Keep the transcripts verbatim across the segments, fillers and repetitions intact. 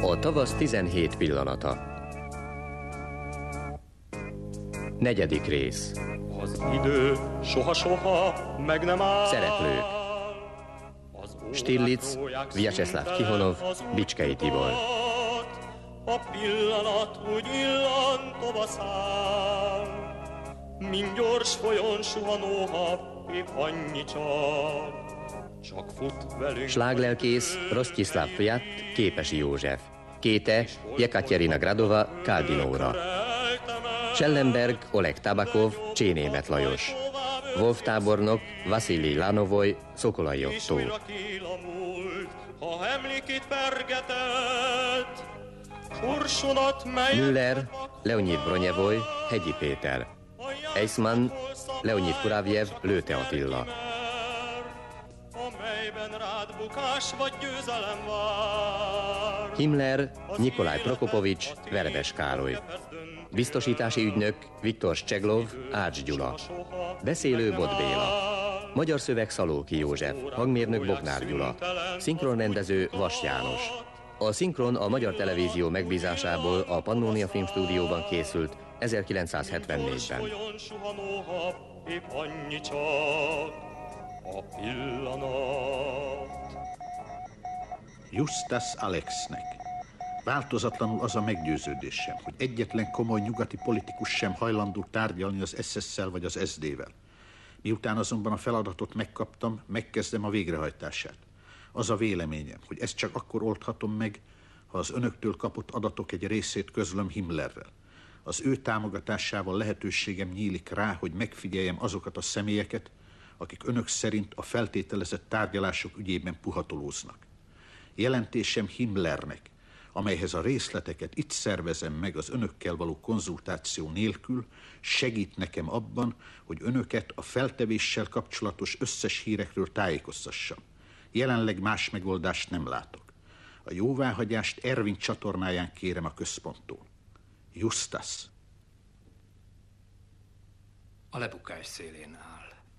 A tavasz tizenhét pillanata. Negyedik rész. Az idő soha-soha meg nem áll. Szereplők: Stirlitz, Vyacheslav Tihonov, Bicskei Tibor. A pillanat úgy illantva száll, mint gyors folyón suhanóha, épp annyi csak. Csak fut velünk. Sláglelkész Rosztyiszláv Fjat, Képesi József. Kéte Jekatyerina Gradova, Kádinóra. Schellenberg Oleg Tabakov, Csénémet Lajos. Wolf tábornok Vaszilij Lanovoy, Szokolai Ottó. Müller Leonid Bronyevoy, Hegyi Péter. Eisman Leonid Kuravjev, Lőte Attila. Himmler Nyikolaj Prokopovics, Verves Károly. Biztosítási ügynök Viktor Cseglov, Ács Gyula. Beszélő Bot Béla. Magyar szöveg Szalóki József, hangmérnök Bognár Gyula. Szinkronrendező Vas János. A szinkron a Magyar Televízió megbízásából a Pannónia Filmstúdióban készült ezerkilencszázhetvennégyben. Justas Alexnek. Változatlanul az a meggyőződésem, hogy egyetlen komoly nyugati politikus sem hajlandó tárgyalni az es es-szel vagy az es zé vel. Miután azonban a feladatot megkaptam, megkezdem a végrehajtását. Az a véleményem, hogy ezt csak akkor oldhatom meg, ha az önöktől kapott adatok egy részét közlöm Himmlerrel. Az ő támogatásával lehetőségem nyílik rá, hogy megfigyeljem azokat a személyeket, akik önök szerint a feltételezett tárgyalások ügyében puhatolóznak. Jelentésem Himmlernek, amelyhez a részleteket itt szervezem meg az önökkel való konzultáció nélkül, segít nekem abban, hogy önöket a feltevéssel kapcsolatos összes hírekről tájékoztassam. Jelenleg más megoldást nem látok. A jóváhagyást Ervin csatornáján kérem a központtól. Justas. A lebukás szélén áll.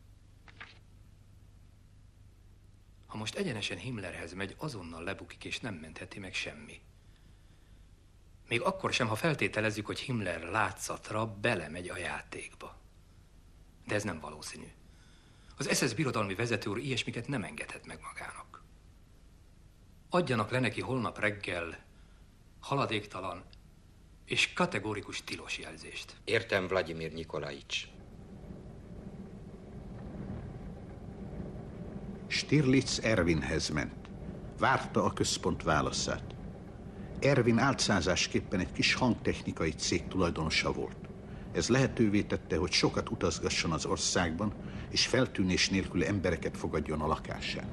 Ha most egyenesen Himmlerhez megy, azonnal lebukik, és nem mentheti meg semmi. Még akkor sem, ha feltételezzük, hogy Himmler látszatra belemegy a játékba. De ez nem valószínű. Az es es birodalmi vezető úr ilyesmiket nem engedhet meg magának. Adjanak le neki holnap reggel haladéktalan és kategórikus tilos jelzést. Értem, Vladimir Nikolaics. Stirlitz Ervinhez ment. Várta a központ válaszát. Ervin álcázásképpen egy kis hangtechnikai cég tulajdonosa volt. Ez lehetővé tette, hogy sokat utazgasson az országban, és feltűnés nélkül embereket fogadjon a lakásán.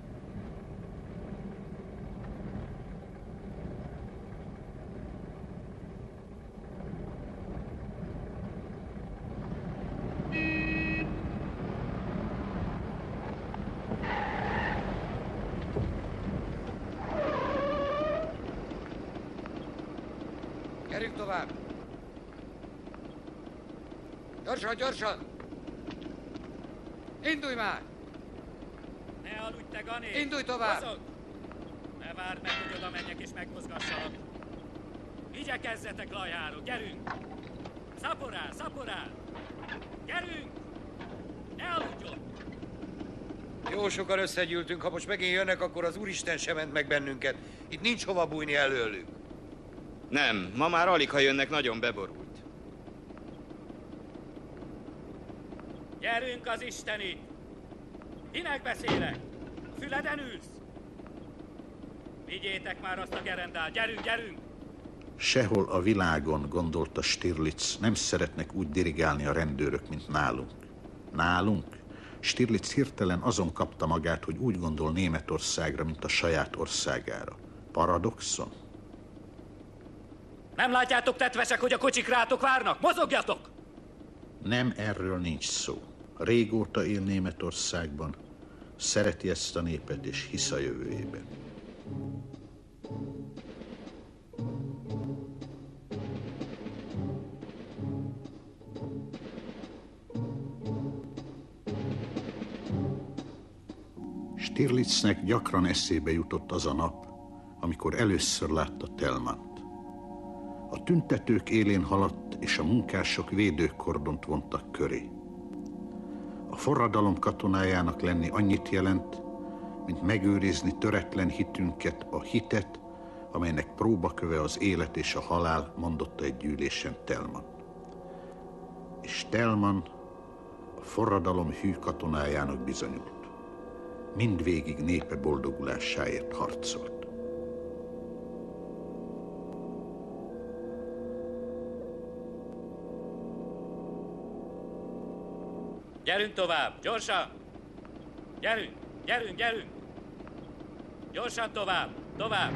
Gyerünk tovább! Gyorsan, gyorsan! Indulj már! Ne aludj, te Gani! Indulj tovább! Mozog! Ne várd meg, hogy oda menjek és megmozgassalak. Igyekezzetek, lajárok, gyerünk! Szaporál, szaporál! Gyerünk! Ne aludjon! Jó sokan összegyűltünk, ha most megint jönnek, akkor az Úristen sem ment meg bennünket. Itt nincs hova bújni előlük. Nem, ma már alig, ha jönnek, nagyon beborult. Gyerünk az Istenit! Kinek beszélek? A füleden ülsz? Vigyétek már azt a gerendát, gyerünk, gyerünk! Sehol a világon, gondolta Stirlitz, nem szeretnek úgy dirigálni a rendőrök, mint nálunk. Nálunk? Stirlitz hirtelen azon kapta magát, hogy úgy gondol Németországra, mint a saját országára. Paradoxon? Nem látjátok, tetvesek, hogy a kocsik rátok várnak? Mozogjatok! Nem erről nincs szó. Régóta él Németországban, szereti ezt a népet és hisz a jövőjében. Stirlitznek gyakran eszébe jutott az a nap, amikor először látta Telmant. A tüntetők élén haladt, és a munkások védőkordont vontak köré. A forradalom katonájának lenni annyit jelent, mint megőrizni töretlen hitünket, a hitet, amelynek próbaköve az élet és a halál, mondotta egy gyűlésen Telman. És Telman a forradalom hű katonájának bizonyult. Mindvégig népe boldogulásáért harcolt. Gyerünk tovább, gyorsan! Gyerünk, gyerünk, gyerünk! Gyorsan tovább, tovább!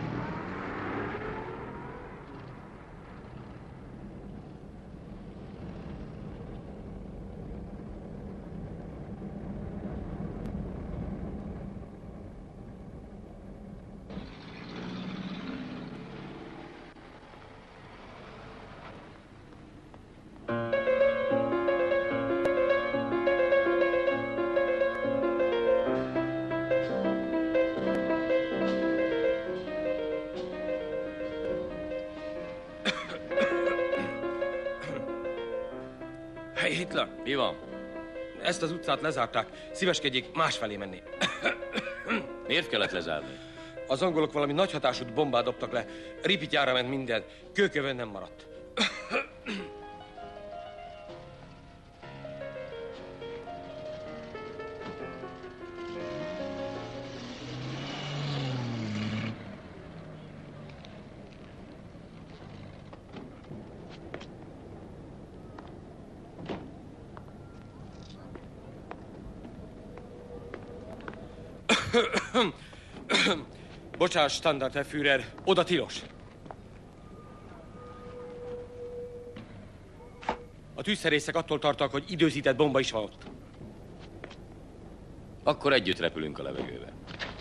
Hitler, mi van? Ezt az utcát lezárták. Szíveskedjék másfelé menni. Miért kellett lezárni? Az angolok valami nagy hatású bombát dobtak le. Ripityára ment minden. Kőkövön nem maradt. Bocsáss, Standard, Führer, oda tilos. A tűzszerészek attól tartak, hogy időzített bomba is van ott. Akkor együtt repülünk a levegőbe.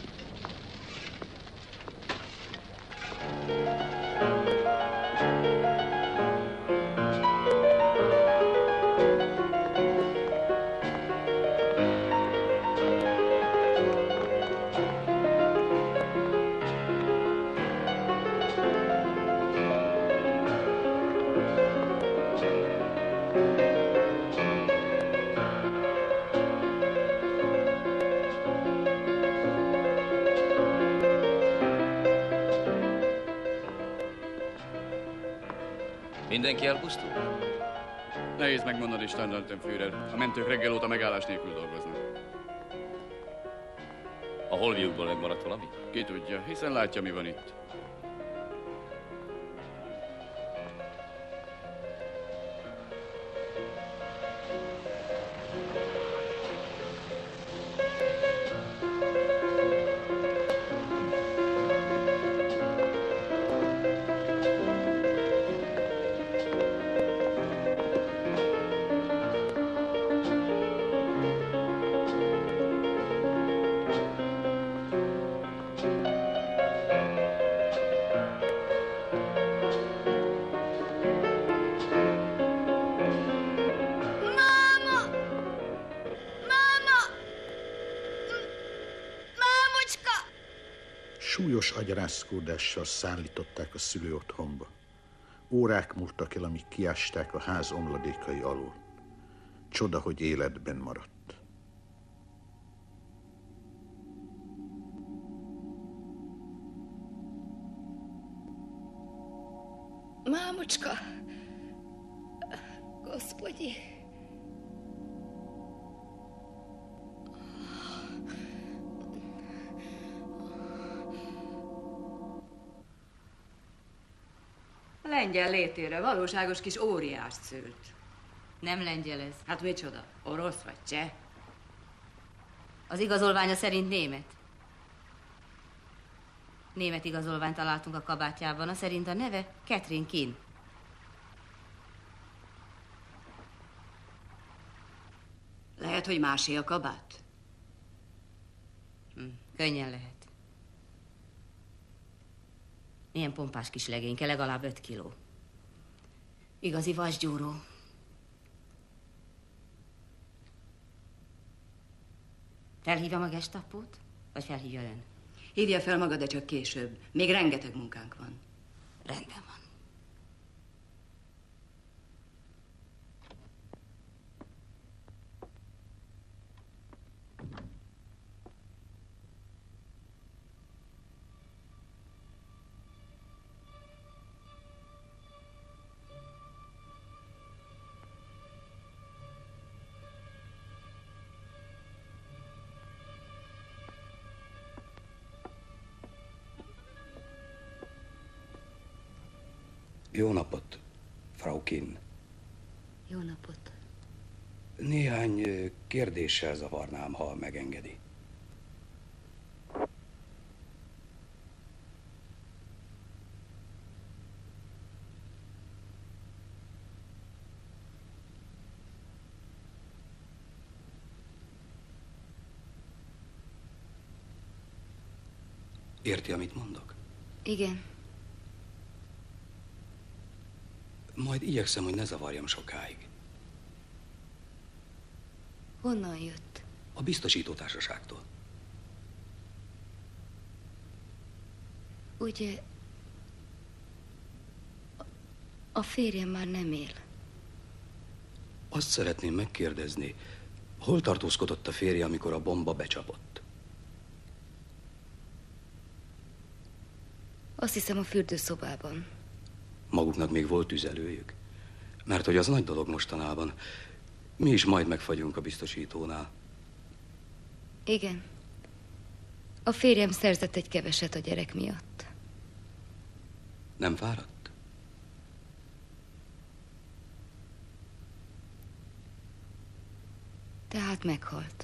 Mindenki elpusztul? Nehéz megmondani, Standartenführer. A mentők reggel óta megállás nélkül dolgoznak. A holmiukból megmaradt valami? Ki tudja, hiszen látja, mi van itt. Súlyos agyrázkódással szállították a szülő otthonba. Órák múltak el, amíg kiásták a ház omladékai alól. Csoda, hogy életben maradt. Mámocska! Gospodi! Lengyel létére valóságos kis óriást szült. Nem lengyel ez. Hát micsoda? Orosz vagy cseh? Az igazolványa szerint német. Német igazolványt találtunk a kabátjában, a szerint a neve Catherine Kinn. Lehet, hogy másé a kabát? Hm, könnyen lehet. Milyen pompás kis legényke, legalább öt kiló. Igazi vasgyúró. Felhívjam a gestapót, vagy felhívja ön? Hívja fel maga, de csak később. Még rengeteg munkánk van. Rendben van. Jó napot, Frau Kinn. Jó napot. Néhány kérdéssel zavarnám, ha megengedi. Érti, amit mondok? Igen. Majd igyekszem, hogy ne zavarjam sokáig. Honnan jött? A biztosítótársaságtól. Ugye... A férjem már nem él. Azt szeretném megkérdezni, hol tartózkodott a férje, amikor a bomba becsapott? Azt hiszem a fürdőszobában. Maguknak még volt tüzelőjük? Mert hogy az nagy dolog mostanában. Mi is majd megfagyunk a biztosítónál. Igen. A férjem szerzett egy keveset a gyerek miatt. Nem fáradt? Tehát meghalt.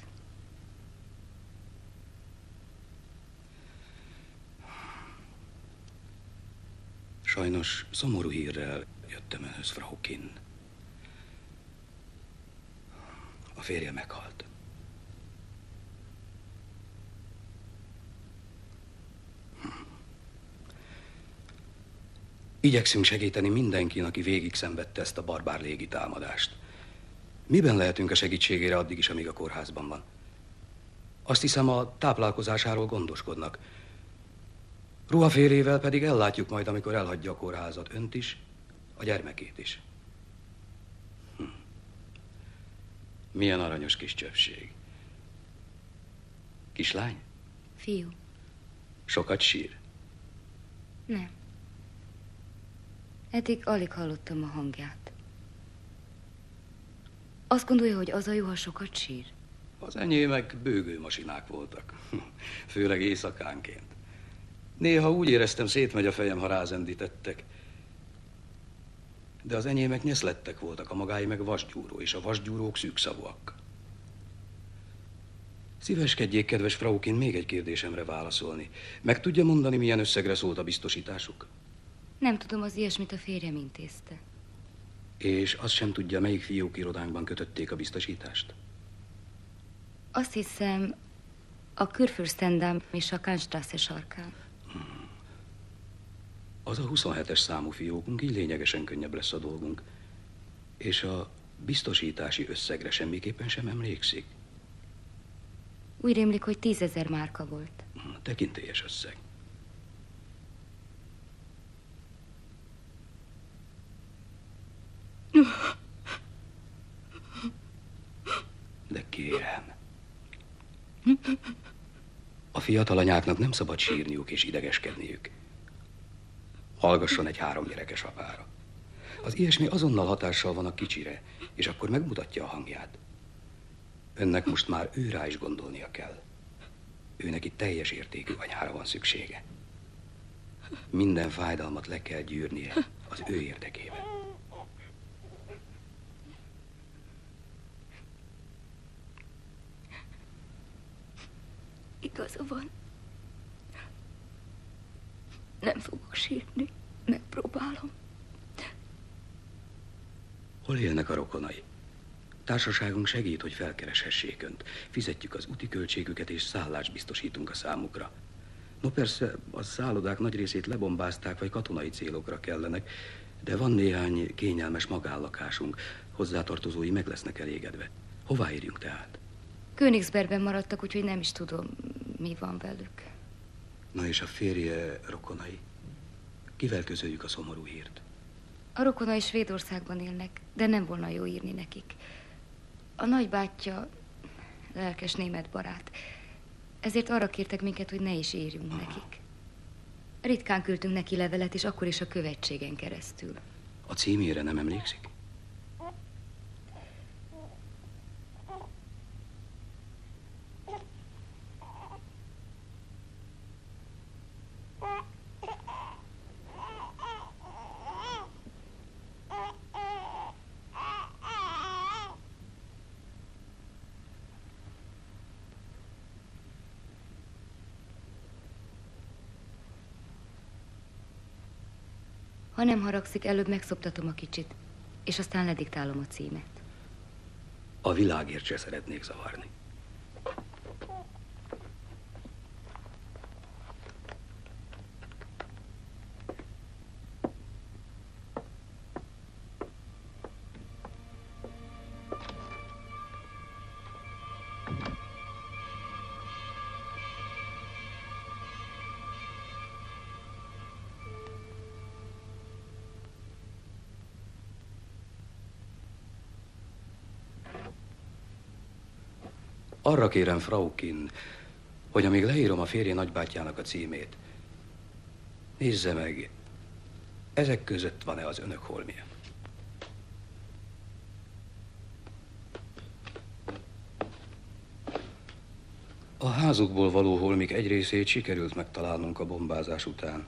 Sajnos szomorú hírrel jöttem önhöz, Frau Kinn. A férje meghalt. Hm. Igyekszünk segíteni mindenkin, aki végig szenvedte ezt a barbár légitámadást. Miben lehetünk a segítségére addig is, amíg a kórházban van? Azt hiszem, a táplálkozásáról gondoskodnak. Ruhaférével pedig ellátjuk majd, amikor elhagyja a kórházat, önt is, a gyermekét is. Hm. Milyen aranyos kis csöpség. Kislány? Fiú. Sokat sír? Nem. Eddig alig hallottam a hangját. Azt gondolja, hogy az a jó, ha sokat sír? Az enyémek bőgőmasinák voltak. Főleg éjszakánként. Néha úgy éreztem, szétmegy a fejem, ha rázendítettek. De az enyémek nyeszlettek voltak, a magái meg vasgyúró, és a vasgyúrók szűkszavúak. Szíveskedjék, kedves Frau Kinn, még egy kérdésemre válaszolni. Meg tudja mondani, milyen összegre szólt a biztosításuk? Nem tudom, az ilyesmit a férjem intézte. És azt sem tudja, melyik fiókirodánkban kötötték a biztosítást? Azt hiszem, a Kurfürstendamm és a Kantstraße sarkán. Hmm. Az a huszonhetes számú fiókunk, így lényegesen könnyebb lesz a dolgunk. És a biztosítási összegre semmiképpen sem emlékszik? Úgy rémlik, hogy tízezer márka volt. Tekintélyes összeg. De kérem. A fiatal anyáknak nem szabad sírniuk és idegeskedniük. Hallgasson egy három gyerekes apára. Az ilyesmi azonnal hatással van a kicsire, és akkor megmutatja a hangját. Önnek most már ő rá is gondolnia kell. Ő neki teljes értékű anyára van szüksége. Minden fájdalmat le kell gyűrnie az ő érdekében. Igaza van. Nem fogok sírni. Megpróbálom. Hol élnek a rokonai? Társaságunk segít, hogy felkereshessék önt. Fizetjük az úti költségüket, és szállást biztosítunk a számukra. No persze, a szállodák nagy részét lebombázták, vagy katonai célokra kellenek, de van néhány kényelmes magállakásunk. Hozzátartozói meg lesznek elégedve. Hová érjünk tehát? Königsbergben maradtak, úgyhogy nem is tudom, mi van velük. Na és a férje rokonai? Kivel közöljük a szomorú hírt? A rokonai Svédországban élnek, de nem volna jó írni nekik. A nagybátyja lelkes német barát. Ezért arra kértek minket, hogy ne is írjunk Aha. nekik. Ritkán küldtünk neki levelet, és akkor is a követségen keresztül. A címére nem emlékszik? Ha nem haragszik, előbb megszoptatom a kicsit, és aztán lediktálom a címet. A világért se szeretnék zavarni. Arra kérem, Fraukin, hogy amíg leírom a férje nagybátyjának a címét, nézze meg, ezek között van-e az önök holmia? A házukból való holmik egy részét sikerült megtalálnunk a bombázás után.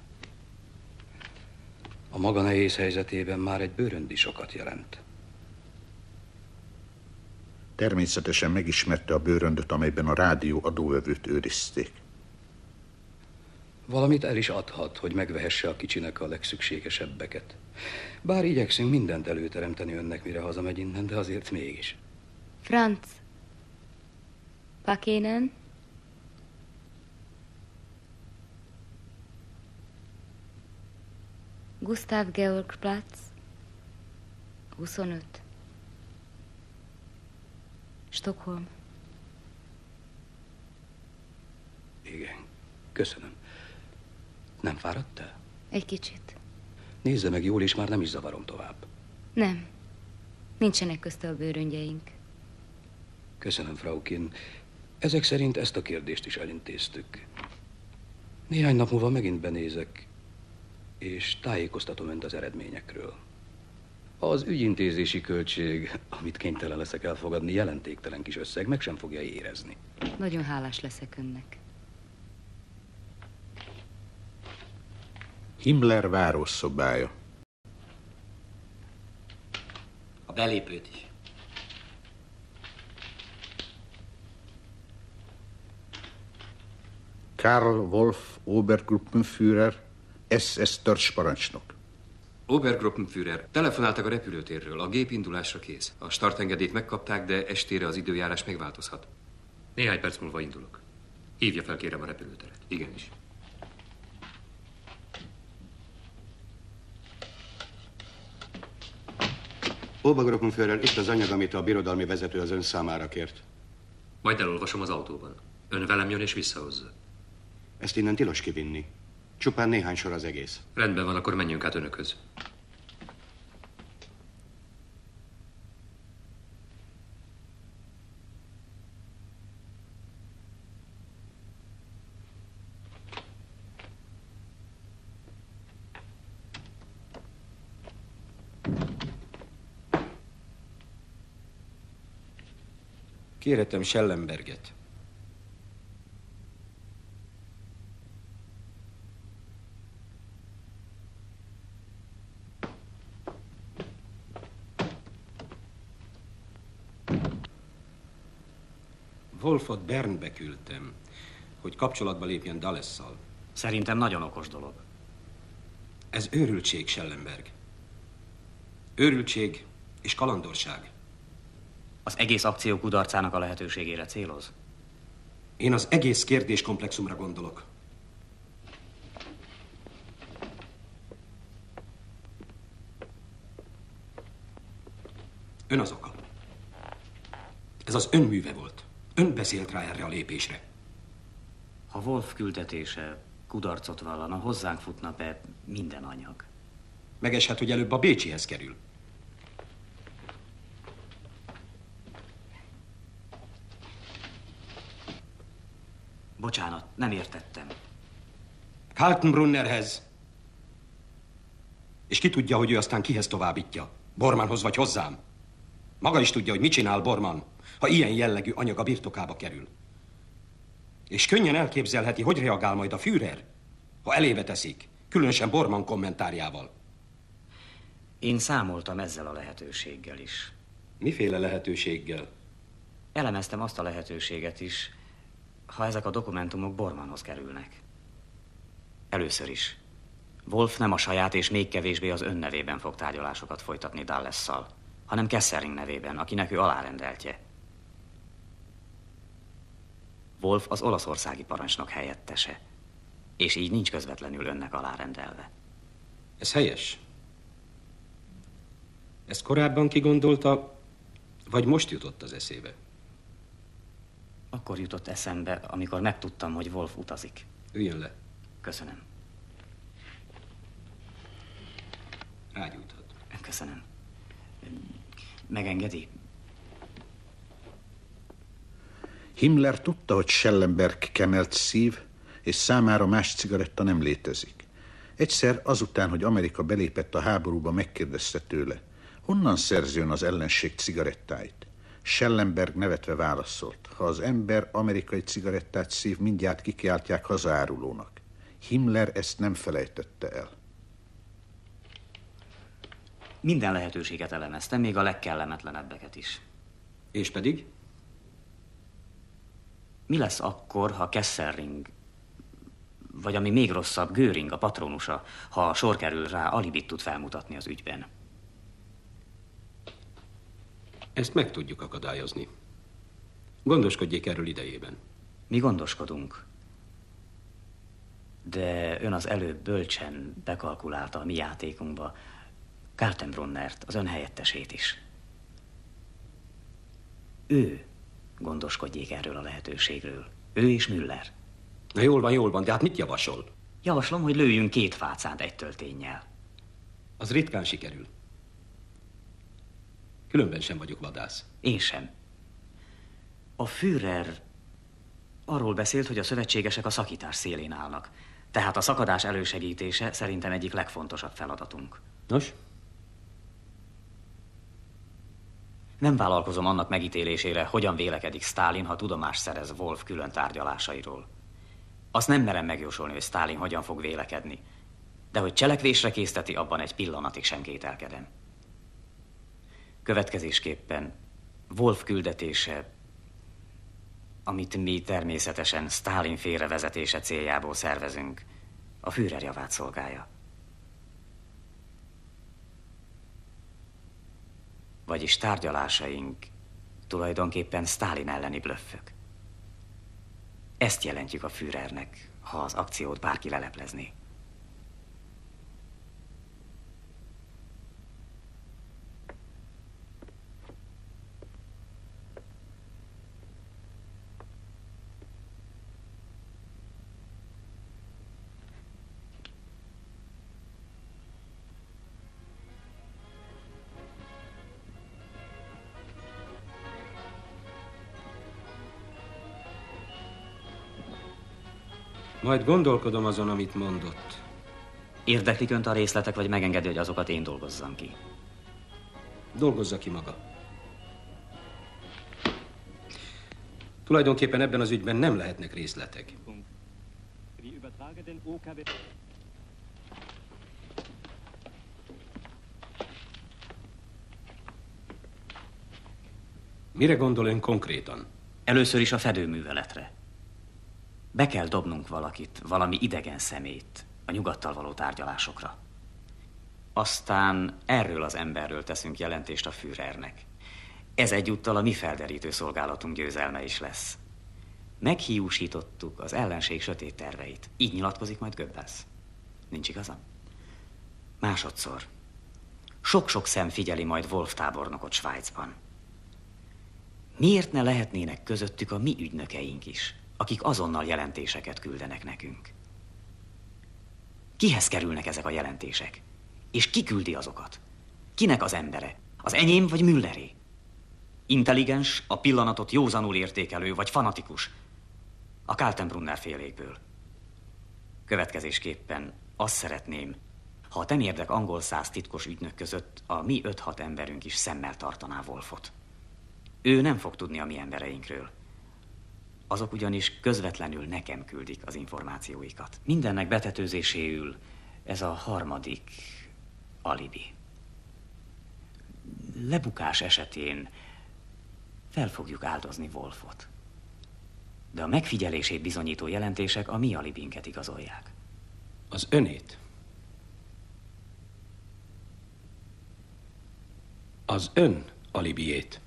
A maga nehéz helyzetében már egy bőröndi sokat jelent. Természetesen megismerte a bőröndöt, amelyben a rádió adóvevőt őrizték. Valamit el is adhat, hogy megvehesse a kicsinek a legszükségesebbeket. Bár igyekszünk mindent előteremteni önnek, mire hazamegy innen, de azért mégis. Franz. Pakénen. Gustav Georg Platz. huszonöt. Stockholm. Igen, köszönöm. Nem fáradt el? Egy kicsit. Nézze meg jól, és már nem is zavarom tovább. Nem. Nincsenek közte a bőröngyeink. Köszönöm, Fraukin. Ezek szerint ezt a kérdést is elintéztük. Néhány nap múlva megint benézek, és tájékoztatom önt az eredményekről. Az ügyintézési költség, amit kénytelen leszek elfogadni, jelentéktelen kis összeg, meg sem fogja érezni. Nagyon hálás leszek önnek. Himmler városszobája. A belépőt is. Karl Wolf, Obergruppenführer, es es törzsparancsnok. Obergruppenführer, telefonáltak a repülőtérről, a gép indulásra kész. A startengedélyt megkapták, de estére az időjárás megváltozhat. Néhány perc múlva indulok. Hívja fel, kérem, a repülőteret. Igenis. Obergruppenführer, itt az anyag, amit a birodalmi vezető az ön számára kért. Majd elolvasom az autóban. Ön velem jön és visszahozza. Ezt innen tilos kivinni. Csupán néhány sor az egész. Rendben van, akkor menjünk át önökhöz. Kérhetem Schellenberget. Wolfot Bernbe küldtem, hogy kapcsolatba lépjen Dulles-szal. Szerintem nagyon okos dolog. Ez őrültség, Schellenberg. Őrültség és kalandorság. Az egész akció kudarcának a lehetőségére céloz? Én az egész kérdéskomplexumra gondolok. Ön az oka. Ez az ön műve volt. Ön beszélt rá erre a lépésre. Ha Wolf küldetése kudarcot vallana, hozzánk futna be minden anyag. Megeshet, hogy előbb a Bécsihez kerül. Bocsánat, nem értettem. Kaltenbrunnerhez. És ki tudja, hogy ő aztán kihez továbbítja? Bormannhoz vagy hozzám? Maga is tudja, hogy mit csinál Bormann, ha ilyen jellegű anyag a birtokába kerül. És könnyen elképzelheti, hogy reagál majd a Führer, ha elébe teszik, különösen Bormann kommentárjával. Én számoltam ezzel a lehetőséggel is. Miféle lehetőséggel? Elemeztem azt a lehetőséget is, ha ezek a dokumentumok Bormannhoz kerülnek. Először is. Wolf nem a saját és még kevésbé az ön nevében fog tárgyalásokat folytatni Dulles-szal, hanem Kesselring nevében, akinek ő alárendeltje. Wolf az olaszországi parancsnok helyettese, és így nincs közvetlenül önnek alárendelve. Ez helyes. Ezt korábban kigondolta, vagy most jutott az eszébe? Akkor jutott eszembe, amikor megtudtam, hogy Wolf utazik. Üljön le. Köszönöm. Rágyújthat. Köszönöm. Megengedi? Himmler tudta, hogy Schellenberg kemelt szív, és számára más cigaretta nem létezik. Egyszer azután, hogy Amerika belépett a háborúba, megkérdezte tőle, honnan szerzőn az ellenség cigarettáit. Schellenberg nevetve válaszolt, ha az ember amerikai cigarettát szív, mindjárt kikiáltják hazaárulónak. Himmler ezt nem felejtette el. Minden lehetőséget elemeztem, még a legkellemetlenebbeket is. És pedig? Mi lesz akkor, ha Kesselring, vagy ami még rosszabb, Göring, a patronusa, ha sor kerül rá, alibit tud felmutatni az ügyben? Ezt meg tudjuk akadályozni. Gondoskodjék erről idejében. Mi gondoskodunk. De ön az előbb bölcsen bekalkulálta a mi játékunkba Kaltenbrunnert, az ön helyettesét is. Ő gondoskodjék erről a lehetőségről. Ő és Müller. Na jól van, jól van, de hát mit javasol? Javaslom, hogy lőjünk két fácánt egy tölténnyel. Az ritkán sikerül. Különben sem vagyok vadász. Én sem. A Führer arról beszélt, hogy a szövetségesek a szakítás szélén állnak. Tehát a szakadás elősegítése szerintem egyik legfontosabb feladatunk. Nos? Nem vállalkozom annak megítélésére, hogyan vélekedik Sztálin, ha tudomást szerez Wolf külön tárgyalásairól. Azt nem merem megjósolni, hogy Sztálin hogyan fog vélekedni. De hogy cselekvésre készteti, abban egy pillanatig sem kételkedem. Következésképpen Wolf küldetése, amit mi természetesen Sztálin félrevezetése céljából szervezünk, a Führer javát szolgálja. Vagyis tárgyalásaink tulajdonképpen Sztálin elleni blöffök. Ezt jelentjük a Führernek, ha az akciót bárki leleplezné. Majd gondolkodom azon, amit mondott. Érdeklik önt a részletek, vagy megengedi, hogy azokat én dolgozzam ki? Dolgozza ki maga. Tulajdonképpen ebben az ügyben nem lehetnek részletek. Mire gondol ön konkrétan? Először is a fedőműveletre. Be kell dobnunk valakit, valami idegen szemét a nyugattal való tárgyalásokra. Aztán erről az emberről teszünk jelentést a Führernek. Ez egyúttal a mi felderítő szolgálatunk győzelme is lesz. Meghiúsítottuk az ellenség sötét terveit. Így nyilatkozik majd Goebbels. Nincs igazam? Másodszor. Sok-sok szem figyeli majd Wolf tábornokot Svájcban. Miért ne lehetnének közöttük a mi ügynökeink is, akik azonnal jelentéseket küldenek nekünk? Kihez kerülnek ezek a jelentések? És ki küldi azokat? Kinek az embere? Az enyém vagy Mülleré? Intelligens, a pillanatot józanul értékelő vagy fanatikus? A Kaltenbrunner félékből. Következésképpen azt szeretném, ha a temérdek angol száz titkos ügynök között a mi öt-hat emberünk is szemmel tartaná Wolfot. Ő nem fog tudni a mi embereinkről. Azok ugyanis közvetlenül nekem küldik az információikat. Mindennek betetőzéséül ez a harmadik alibi. Lebukás esetén fel fogjuk áldozni Wolfot. De a megfigyelését bizonyító jelentések a mi alibinket igazolják. Az önét? Az ön alibiét.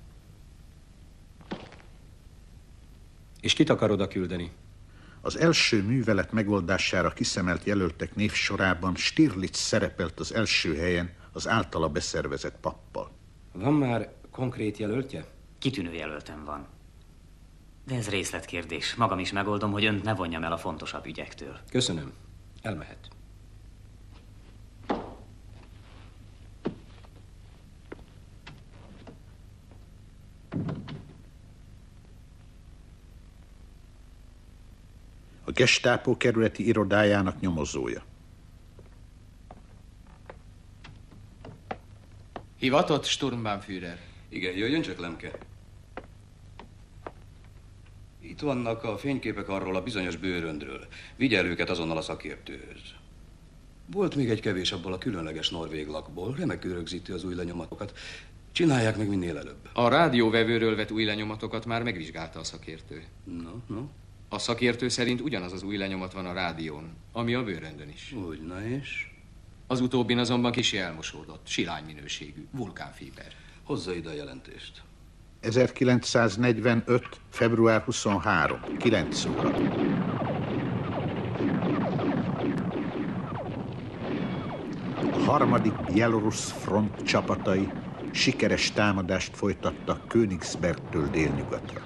És kit akar oda küldeni? Az első művelet megoldására kiszemelt jelöltek névsorában Stirlitz szerepelt az első helyen az általa beszervezett pappal. Van már konkrét jelöltje? Kitűnő jelöltem van. De ez részletkérdés. Magam is megoldom, hogy önt ne vonjam el a fontosabb ügyektől. Köszönöm. Elmehet. A Gestapo kerületi irodájának nyomozója. Hivatott, Sturmbannführer? Igen, jöjjön csak, Lemke. Itt vannak a fényképek arról a bizonyos bőröndről. Vigye el őket azonnal a szakértőhöz. Volt még egy kevés abból a különleges norvég lakból. Remekül rögzíti az új lenyomatokat. Csinálják meg minél előbb. A rádióvevőről vett új lenyomatokat már megvizsgálta a szakértő. No, no. A szakértő szerint ugyanaz az új lenyomat van a rádión, ami a bőröndön is. Úgy, na és? Az utóbbin azonban kissé elmosódott, silány minőségű, vulkánféber. Hozza ide a jelentést. ezerkilencszáznegyvenöt. február huszonharmadika. kilenc óra. A harmadik Bielorusz front csapatai sikeres támadást folytattak Königsbergtől délnyugatra.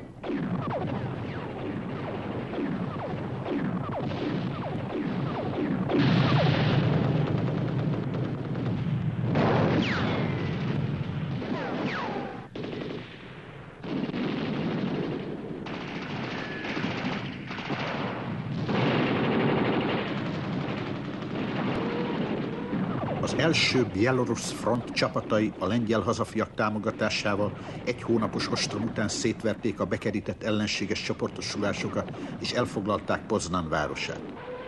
Az első Bielorusz front csapatai a lengyel hazafiak támogatásával egy hónapos ostrom után szétverték a bekerített ellenséges csoportosulásokat, és elfoglalták Poznan városát.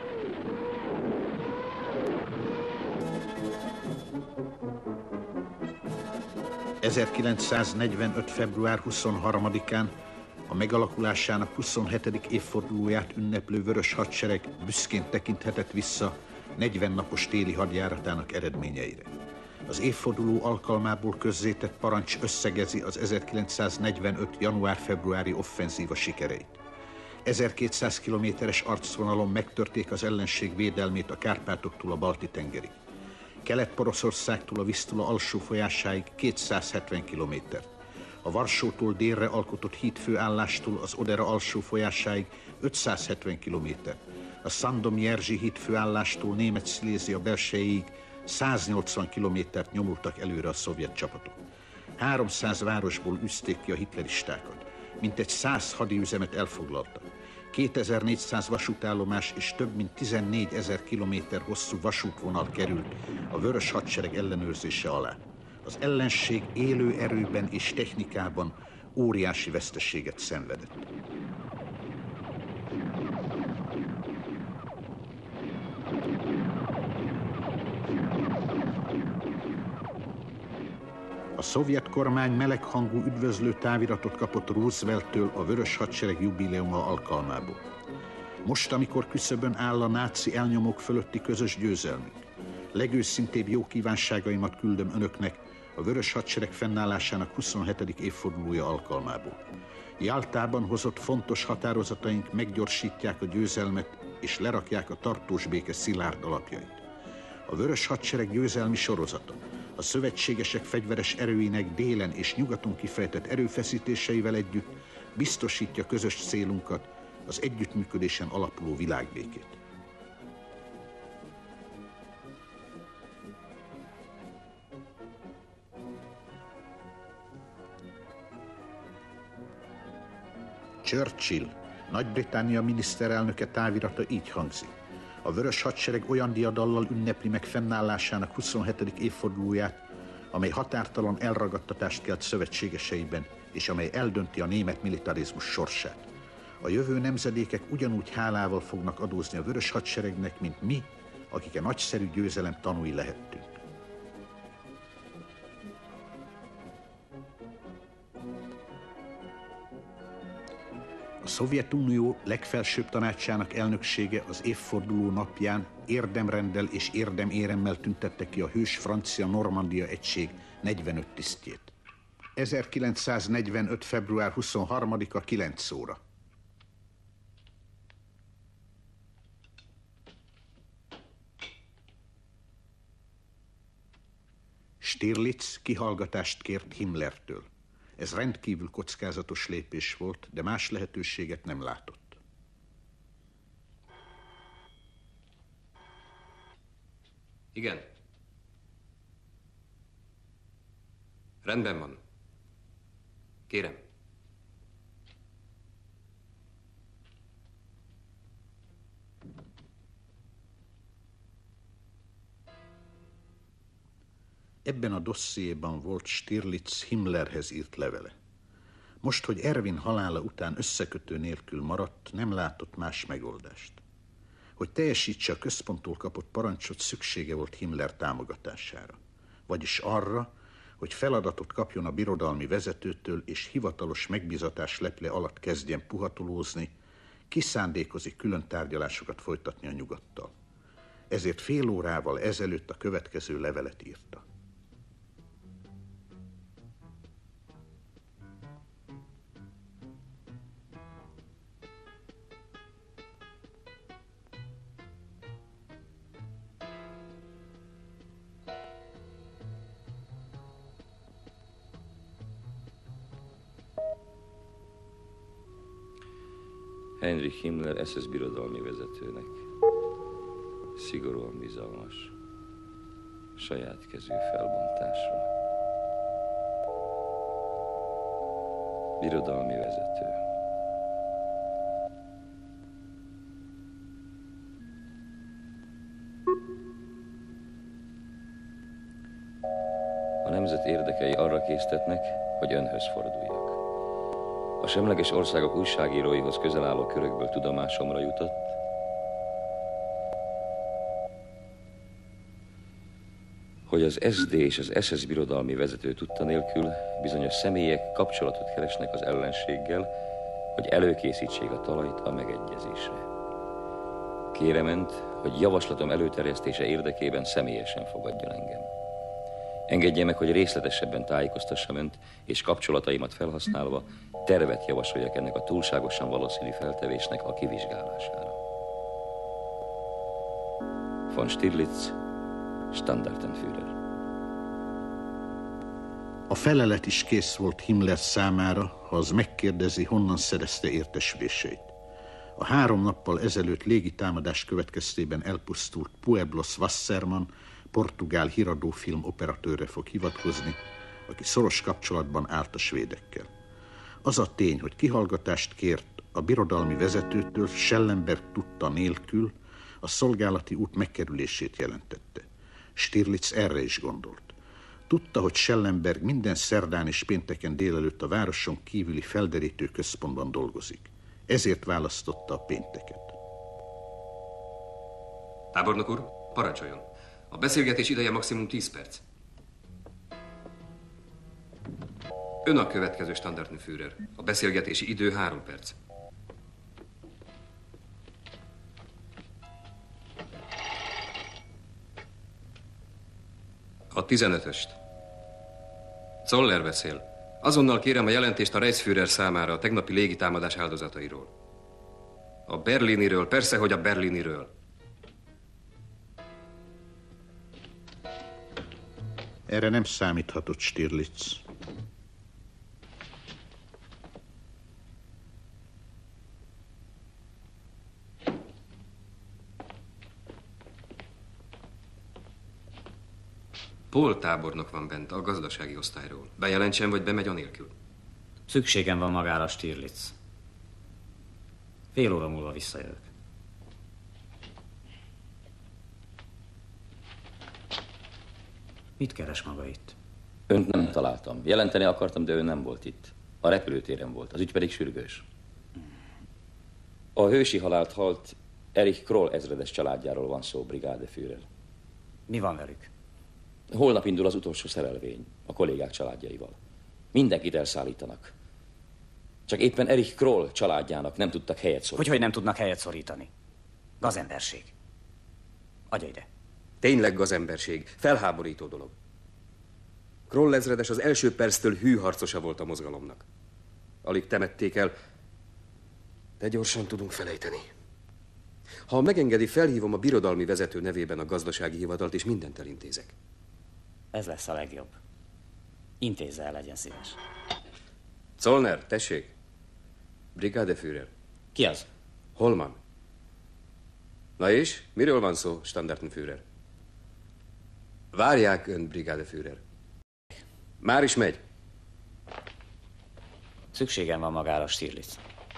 ezerkilencszáznegyvenöt. február huszonharmadikán a megalakulásának huszonhetedik évfordulóját ünneplő Vörös Hadsereg büszkén tekinthetett vissza negyven napos téli hadjáratának eredményeire. Az évforduló alkalmából közzétett parancs összegezi az ezerkilencszáznegyvenöt. január-februári offenzíva sikereit. ezerkétszáz kilométeres arcvonalon megtörték az ellenség védelmét a Kárpátoktól a Balti-tengerig. Kelet-Poroszországtól a Visztula alsó folyásáig kétszázhetven kilométert. A Varsótól délre alkotott hídfőállástól az Odera alsó folyásáig ötszázhetven kilométert. A Sandomierzsi hídfőállástól Német-Szilézia belsejéig száznyolcvan kilométert nyomultak előre a szovjet csapatok. háromszáz városból üzték ki a hitleristákat. Mintegy száz hadiüzemet elfoglaltak. kétezer-négyszáz vasútállomás és több mint tizennégyezer kilométer hosszú vasútvonal került a Vörös Hadsereg ellenőrzése alá. Az ellenség élő erőben és technikában óriási veszteséget szenvedett. A szovjet kormány meleghangú üdvözlő táviratot kapott Roosevelttől a Vörös Hadsereg jubileuma alkalmából. Most, amikor küszöbön áll a náci elnyomók fölötti közös győzelmünk, legőszintébb jó kívánságaimat küldöm önöknek a Vörös Hadsereg fennállásának huszonhetedik évfordulója alkalmából. Jaltában hozott fontos határozataink meggyorsítják a győzelmet és lerakják a tartós béke szilárd alapjait. A Vörös Hadsereg győzelmi sorozata a szövetségesek fegyveres erőinek délen és nyugaton kifejtett erőfeszítéseivel együtt biztosítja közös célunkat, az együttműködésen alapuló világbékét. Churchill, Nagy-Britannia miniszterelnöke távirata így hangzik. A Vörös Hadsereg olyan diadallal ünnepli meg fennállásának huszonhetedik évfordulóját, amely határtalan elragadtatást kelt szövetségeseiben, és amely eldönti a német militarizmus sorsát. A jövő nemzedékek ugyanúgy hálával fognak adózni a Vörös Hadseregnek, mint mi, akik a nagyszerű győzelem tanúi lehettünk. A Szovjetunió legfelsőbb tanácsának elnöksége az évforduló napján érdemrenddel és érdeméremmel tüntette ki a hős francia Normandia egység negyvenöt tisztjét. ezerkilencszáznegyvenöt. február huszonharmadika. kilenc óra. Stirlitz kihallgatást kért Himmlertől. Ez rendkívül kockázatos lépés volt, de más lehetőséget nem látott. Igen. Rendben van. Kérem. Ebben a dossziéban volt Stirlitz Himmlerhez írt levele. Most, hogy Erwin halála után összekötő nélkül maradt, nem látott más megoldást. Hogy teljesítse a központtól kapott parancsot, szüksége volt Himmler támogatására. Vagyis arra, hogy feladatot kapjon a birodalmi vezetőtől, és hivatalos megbízatás leple alatt kezdjen puhatolózni, kiszándékozik külön tárgyalásokat folytatni a nyugattal. Ezért fél órával ezelőtt a következő levelet írta. Heinrich Himmler es es birodalmi vezetőnek. Szigorúan bizalmas. Saját kezű felbontásra. Birodalmi vezető. A nemzet érdekei arra késztetnek, hogy önhöz forduljak. A semleges országok újságíróihoz közel álló körökből tudomásomra jutott, hogy az es dé és az es es birodalmi vezető tudta nélkül bizonyos személyek kapcsolatot keresnek az ellenséggel, hogy előkészítsék a talajt a megegyezésre. Kérem önt, hogy javaslatom előterjesztése érdekében személyesen fogadjon engem. Engedje meg, hogy részletesebben tájékoztassam önt, és kapcsolataimat felhasználva tervet javasoljak ennek a túlságosan valószínű feltevésnek a kivizsgálására. Von Stirlitz, Standartenführer. A felelet is kész volt Himmler számára, ha az megkérdezi, honnan szerezte értesüléseit. A három nappal ezelőtt légitámadás következtében elpusztult Pueblos Wasserman portugál híradófilm operatőrre fog hivatkozni, aki szoros kapcsolatban állt a svédekkel. Az a tény, hogy kihallgatást kért a birodalmi vezetőtől, Schellenberg tudta nélkül, a szolgálati út megkerülését jelentette. Stirlitz erre is gondolt. Tudta, hogy Schellenberg minden szerdán és pénteken délelőtt a városon kívüli felderítő központban dolgozik. Ezért választotta a pénteket. Tábornok úr, parancsoljon. A beszélgetés ideje maximum tíz perc. Ön a következő Standartenführer. A beszélgetési idő három perc. A tizenötöst. Zoller beszél. Azonnal kérem a jelentést a Reichsführer számára a tegnapi légitámadás áldozatairól. A berliniről, persze, hogy a berliniről. Erre nem számíthatott Stirlitz. Paul tábornok van bent a gazdasági osztályról. Bejelentsen, vagy bemegy anélkül? Szükségem van magára, Stirlitz. Fél óra múlva visszajövök. Mit keres maga itt? Önt nem találtam. Jelenteni akartam, de ő nem volt itt. A repülőtéren volt, az ügy pedig sürgős. A hősi halált halt Erich Kroll ezredes családjáról van szó, Brigadeführer. Mi van velük? Holnap indul az utolsó szerelvény a kollégák családjaival. Mindenkit elszállítanak. Csak éppen Erich Kroll családjának nem tudtak helyet szorítani. Hogy, hogy nem tudnak helyet szorítani? Gazemberség. Adja ide. Tényleg gazemberség. Felháborító dolog. Kroll ezredes az első perctől hű harcosa volt a mozgalomnak. Alig temették el, de gyorsan tudunk felejteni. Ha megengedi, felhívom a birodalmi vezető nevében a gazdasági hivatalt, és mindent elintézek. Ez lesz a legjobb. Intézze el, legyen szíves. Zollner, tessék. Brigadeführer. Ki az? Holman. Na és? Miről van szó, Standartenführer? Várják ön, Brigadeführer. Már is megy. Szükségem van magára, Stirlitz.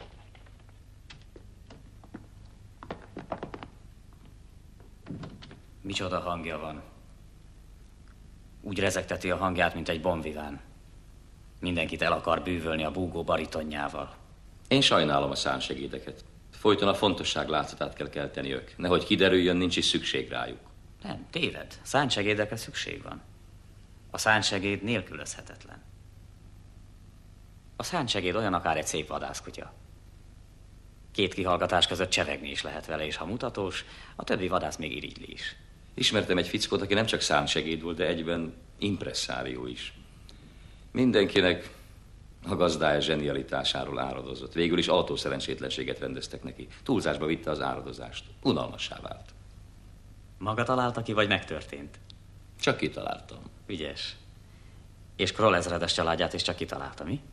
Micsoda hangja van. Úgy rezegteti a hangját, mint egy bonviván. Mindenkit el akar bűvölni a búgó baritonjával. Én sajnálom a szánsegédeket. Folyton a fontosság látszatát kell kelteniük. Nehogy kiderüljön, nincs is szükség rájuk. Nem, téved. Szánsegédekre szükség van. A szánsegéd nélkülözhetetlen. A szánsegéd olyan akár egy szép vadászkutya. Két kihallgatás között csevegni is lehet vele, és ha mutatós, a többi vadász még irigyli is. Ismertem egy fickót, aki nem csak szánsegéd volt, de egyben impresszárió is. Mindenkinek a gazdája zsenialitásáról áradozott. Végül is autószerencsétlenséget rendeztek neki. Túlzásba vitte az áradozást. Unalmassá vált. Maga találta ki, vagy megtörtént? Csak kitaláltam. Ügyes. És Kroll ezredes családját is csak kitalálta, mi?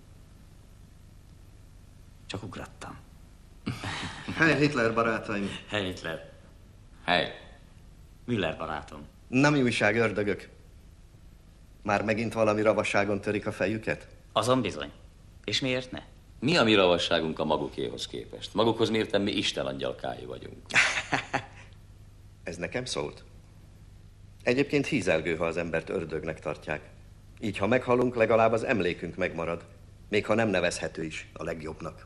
Csak ugrattam. Hely, Hitler barátaim. Hely, Hitler. Hely. Müller barátom. Na mi újság, ördögök? Már megint valami ravasságon törik a fejüket? Azon bizony. És miért ne? Mi a mi ravasságunk a magukéhoz képest? Magukhoz mérten mi Isten angyalkái vagyunk. Ez nekem szólt. Egyébként hízelgő, ha az embert ördögnek tartják. Így, ha meghalunk, legalább az emlékünk megmarad. Még ha nem nevezhető is a legjobbnak.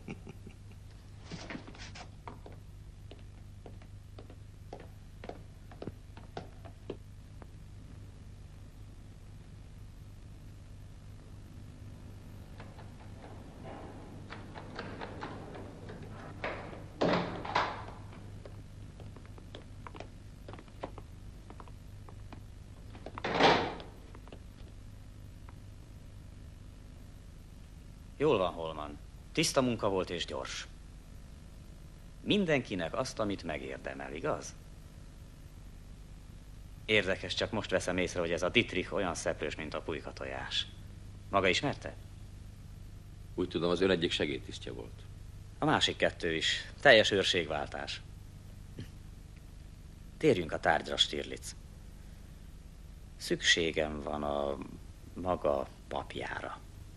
Jól van, Holman. Tiszta munka volt és gyors. Mindenkinek azt, amit megérdemel, igaz? Érdekes, csak most veszem észre, hogy ez a Dietrich olyan szeplős, mint a pulykatojás. Maga ismerte? Úgy tudom, az ön egyik segédtisztje volt. A másik kettő is. Teljes őrségváltás. Térjünk a tárgyra, Stirlitz. Szükségem van a maga papjára.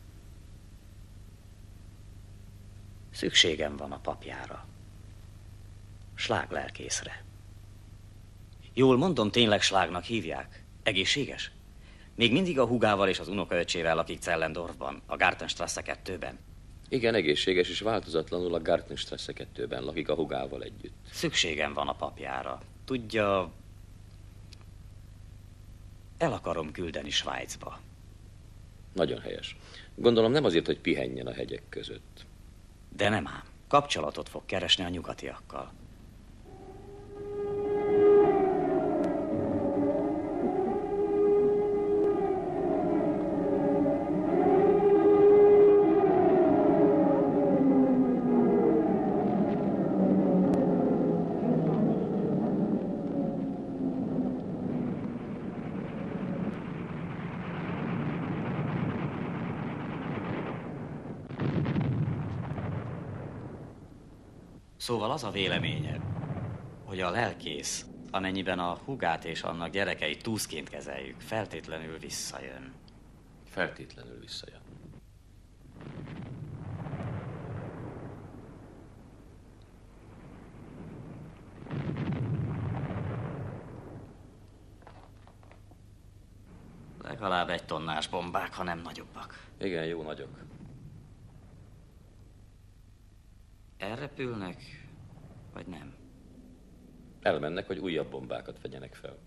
Szükségem van a papjára. Sláglelkészre. Jól mondom, tényleg slágnak hívják? Egészséges? Még mindig a hugával és az unokaöccsével lakik Zellendorfban, a Gartenstrasse kettőben? Igen, egészséges és változatlanul a Gartenstrasse kettőben lakik a hugával együtt. Szükségem van a papjára. Tudja, el akarom küldeni Svájcba. Nagyon helyes. Gondolom nem azért, hogy pihenjen a hegyek között. De nem ám. Kapcsolatot fog keresni a nyugatiakkal. Szóval az a véleményem, hogy a lelkész, amennyiben a hugát és annak gyerekeit túszként kezeljük, feltétlenül visszajön. Feltétlenül visszajön. Legalább egy tonnás bombák, ha nem nagyobbak. Igen, jó nagyok. Elrepülnek, vagy nem? Elmennek, hogy újabb bombákat vegyenek fel.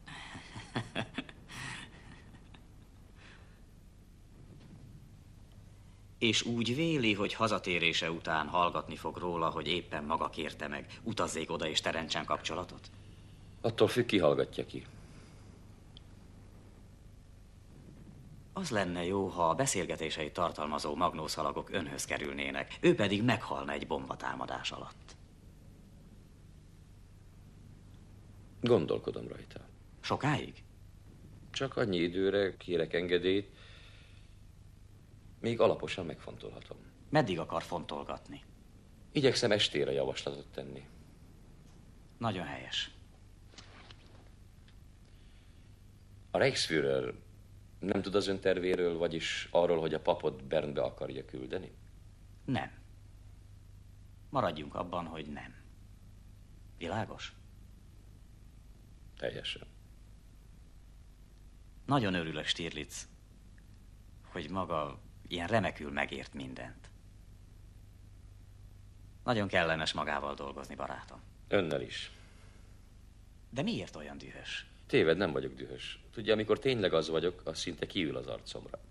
És úgy véli, hogy hazatérése után hallgatni fog róla, hogy éppen maga kérte meg, utazzék oda és teremtsen kapcsolatot? Attól függ, ki hallgatja ki. Az lenne jó, ha a beszélgetéseit tartalmazó magnószalagok önhöz kerülnének, ő pedig meghalna egy bombatámadás alatt. Gondolkodom rajta. Sokáig? Csak annyi időre kérek engedélyt, még alaposan megfontolhatom. Meddig akar fontolgatni? Igyekszem estére javaslatot tenni. Nagyon helyes. A Reichsführer nem tud az ön tervéről, vagyis arról, hogy a papot Bernbe akarja küldeni? Nem. Maradjunk abban, hogy nem. Világos? Teljesen. Nagyon örülök, Stirlitz, hogy maga ilyen remekül megért mindent. Nagyon kellemes magával dolgozni, barátom. Önnel is. De miért olyan dühös? Téved, nem vagyok dühös. Tudja, amikor tényleg az vagyok, az szinte kiül az arcomra.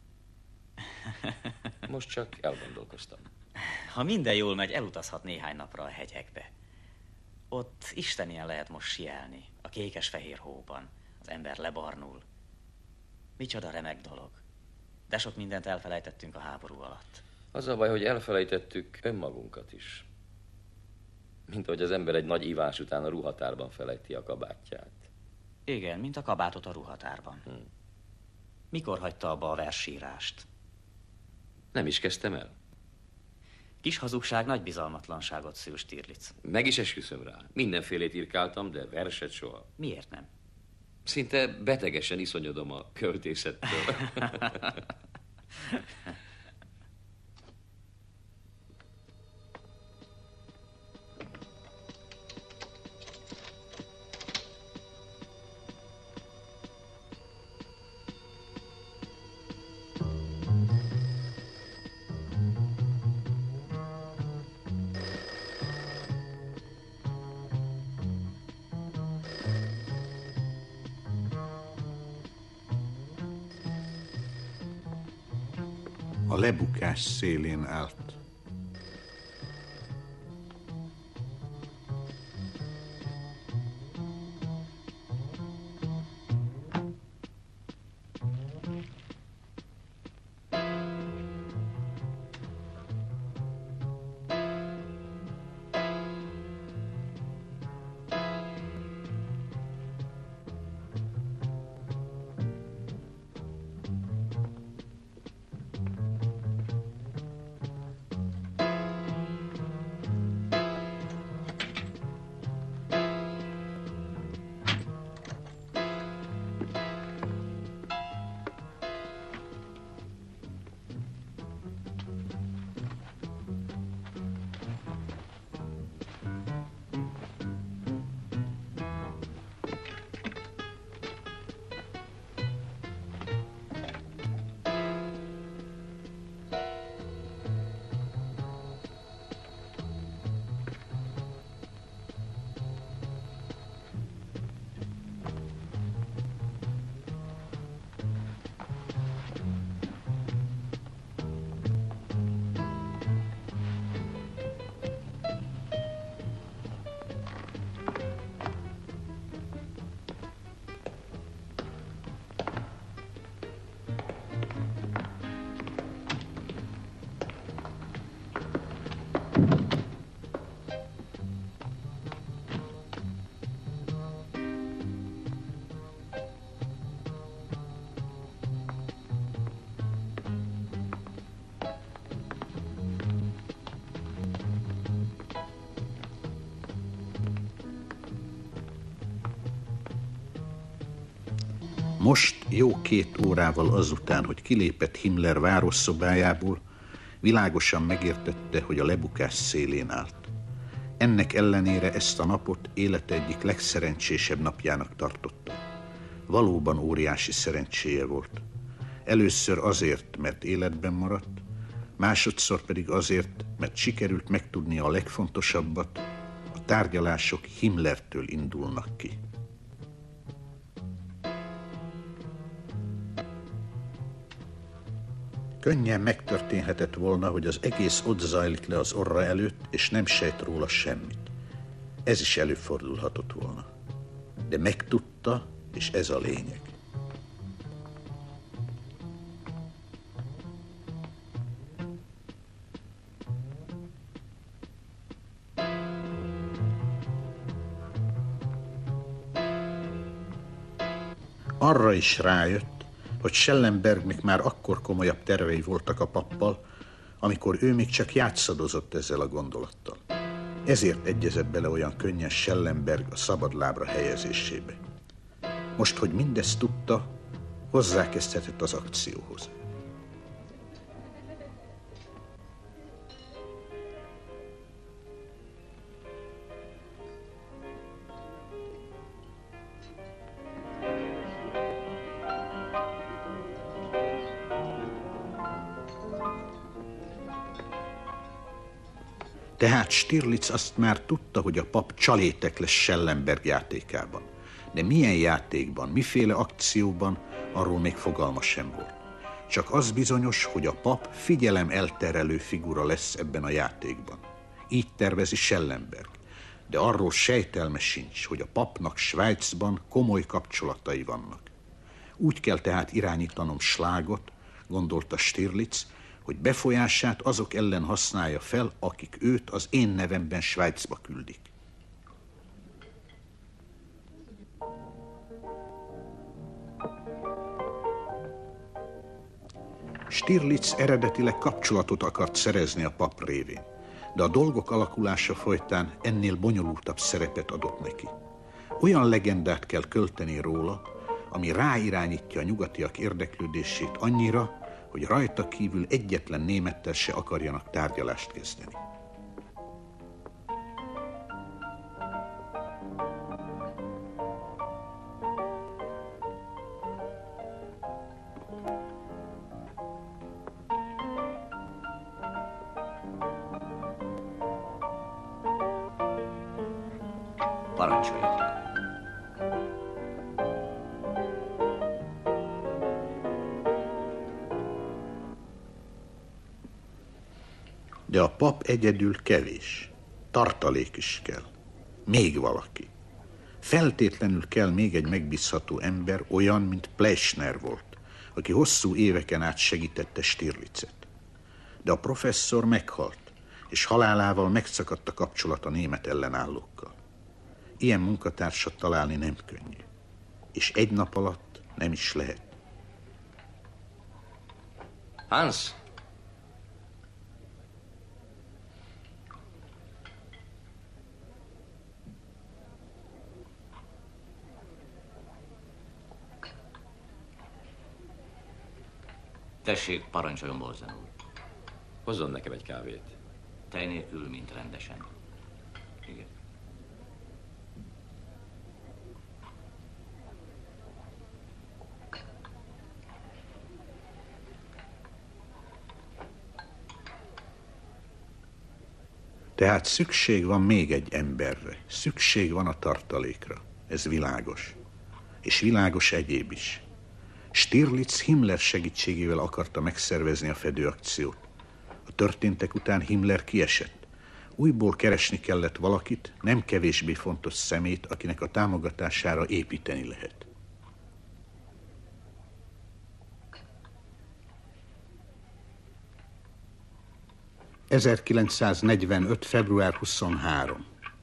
Most csak elgondolkoztam. Ha minden jól megy, elutazhat néhány napra a hegyekbe. Ott istenien lehet most sielni, a kékes-fehér hóban. Az ember lebarnul. Micsoda remek dolog. De sok mindent elfelejtettünk a háború alatt. Az a baj, hogy elfelejtettük önmagunkat is. Mint ahogy az ember egy nagy ivás után a ruhatárban felejti a kabátját. Igen, mint a kabátot a ruhatárban. Hmm. Mikor hagyta abba a versírást? Nem is kezdtem el. Kis hazugság nagy bizalmatlanságot szül, Stirlitz. Meg is esküszöm rá. Mindenfélét írkáltam, de verset soha. Miért nem? Szinte betegesen iszonyodom a költészettől. A lebukás szélén állt. Most jó két órával azután, hogy kilépett Himmler városszobájából, világosan megértette, hogy a lebukás szélén állt. Ennek ellenére ezt a napot élete egyik legszerencsésebb napjának tartotta. Valóban óriási szerencséje volt. Először azért, mert életben maradt, másodszor pedig azért, mert sikerült megtudnia a legfontosabbat, a tárgyalások Himmlertől indulnak ki. Könnyen megtörténhetett volna, hogy az egész ott zajlik le az orra előtt, és nem sejt róla semmit. Ez is előfordulhatott volna. De megtudta, és ez a lényeg. Arra is rájött, hogy Schellenbergnek már akkor komolyabb tervei voltak a pappal, amikor ő még csak játszadozott ezzel a gondolattal. Ezért egyezett bele olyan könnyen Schellenberg a szabadlábra helyezésébe. Most, hogy mindezt tudta, hozzákezdhetett az akcióhoz. Tehát Stirlitz azt már tudta, hogy a pap csalétek lesz Schellenberg játékában. De milyen játékban, miféle akcióban, arról még fogalma sem volt. Csak az bizonyos, hogy a pap figyelem elterelő figura lesz ebben a játékban. Így tervezi Schellenberg. De arról sejtelme sincs, hogy a papnak Svájcban komoly kapcsolatai vannak. Úgy kell tehát irányítanom Schlagot, gondolta Stirlitz, hogy befolyását azok ellen használja fel, akik őt az én nevemben Svájcba küldik. Stirlitz eredetileg kapcsolatot akart szerezni a pap révén, de a dolgok alakulása folytán ennél bonyolultabb szerepet adott neki. Olyan legendát kell költeni róla, ami ráirányítja a nyugatiak érdeklődését annyira, hogy rajta kívül egyetlen némettel se akarjanak tárgyalást kezdeni. Parancsoljatok. De a pap egyedül kevés. Tartalék is kell. Még valaki. Feltétlenül kell még egy megbízható ember, olyan, mint Plechner volt, aki hosszú éveken át segítette Stirlitzet. De a professzor meghalt, és halálával megszakadt a kapcsolat a német ellenállókkal. Ilyen munkatársat találni nem könnyű. És egy nap alatt nem is lehet. Hans! Tessék, parancsoljon, Bolzen úr. Hozzon nekem egy kávét. Tej nélkül, mint rendesen. Igen. Tehát szükség van még egy emberre, szükség van a tartalékra. Ez világos. És világos egyéb is. Stirlitz Himmler segítségével akarta megszervezni a fedőakciót. A történtek után Himmler kiesett. Újból keresni kellett valakit, nem kevésbé fontos szemét, akinek a támogatására építeni lehet. ezerkilencszáznegyvenöt. február huszonharmadika.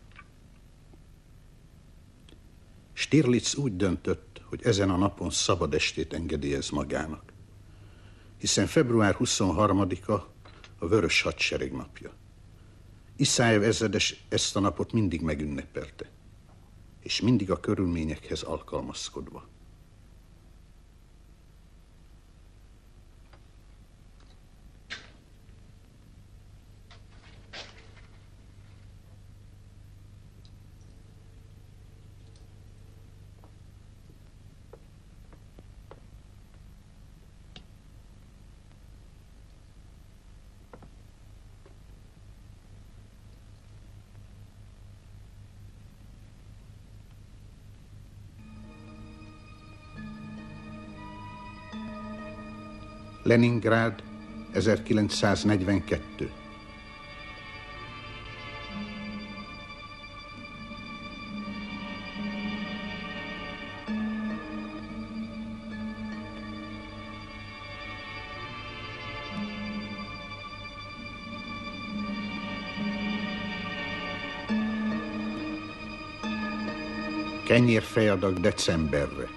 Stirlitz úgy döntött, hogy ezen a napon szabad estét engedélyez magának. Hiszen február huszonharmadika a Vörös Hadsereg napja. Iszájev ezredes ezt a napot mindig megünnepelte, és mindig a körülményekhez alkalmazkodva. Leningrád, ezerkilencszáznegyvenkettő. Kenyérfejadag decemberre.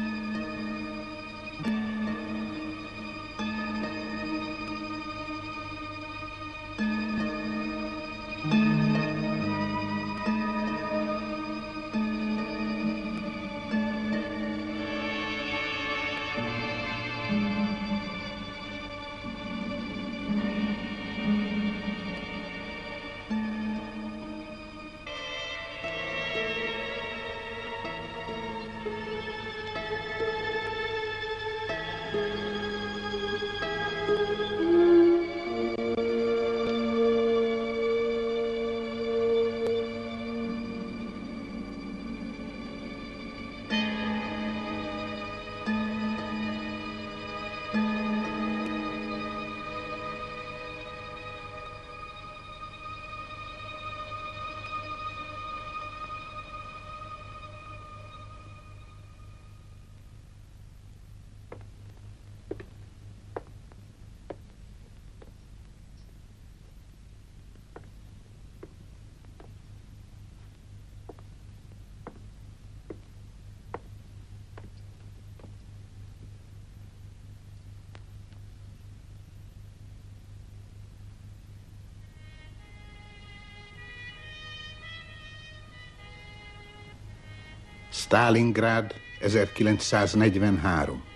Sztálingrád, ezerkilencszáznegyvenhárom.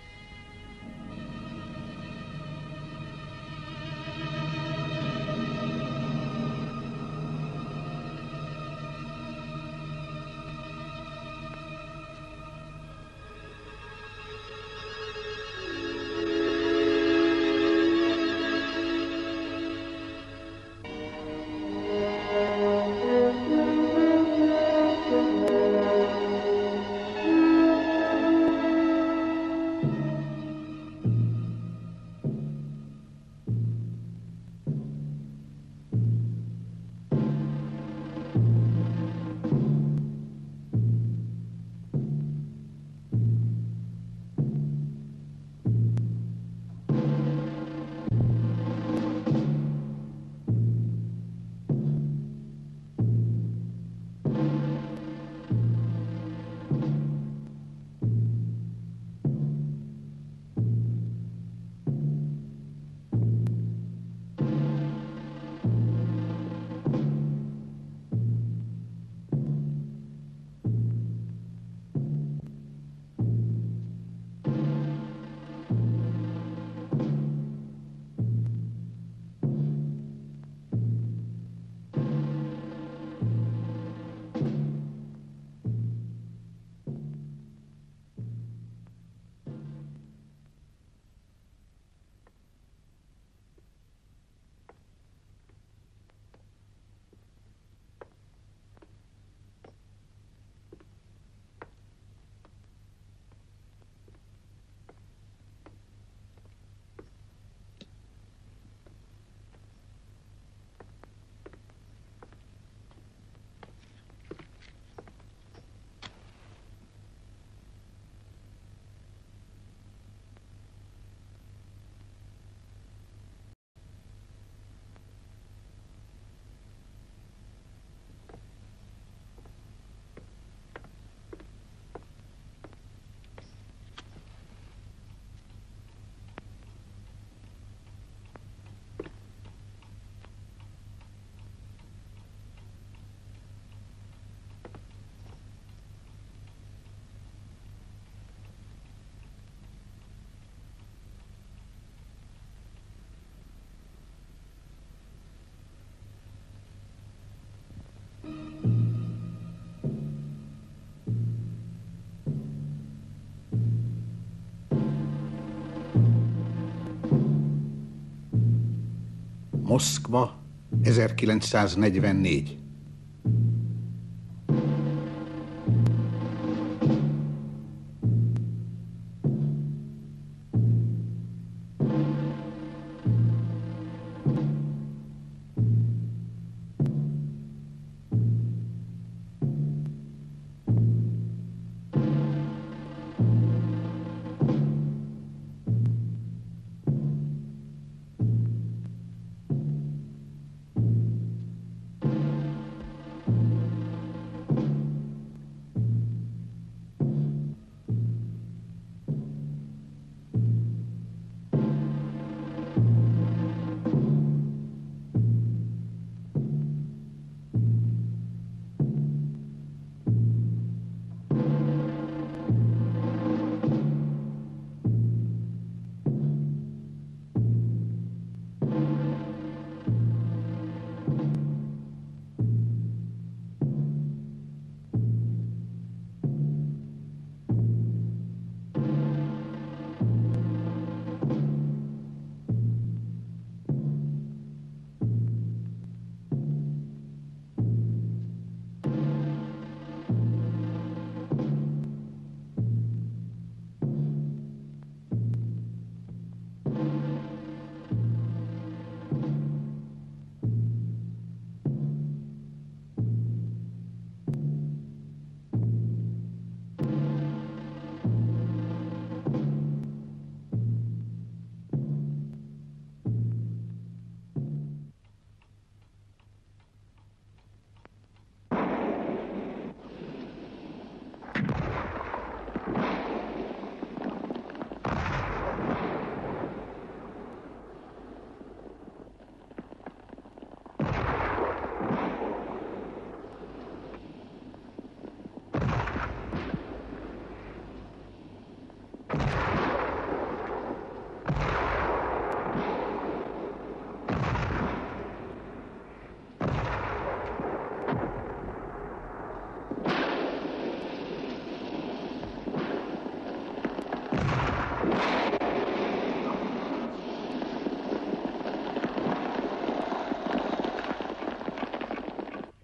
Moszkva, ezerkilencszáznegyvennégy.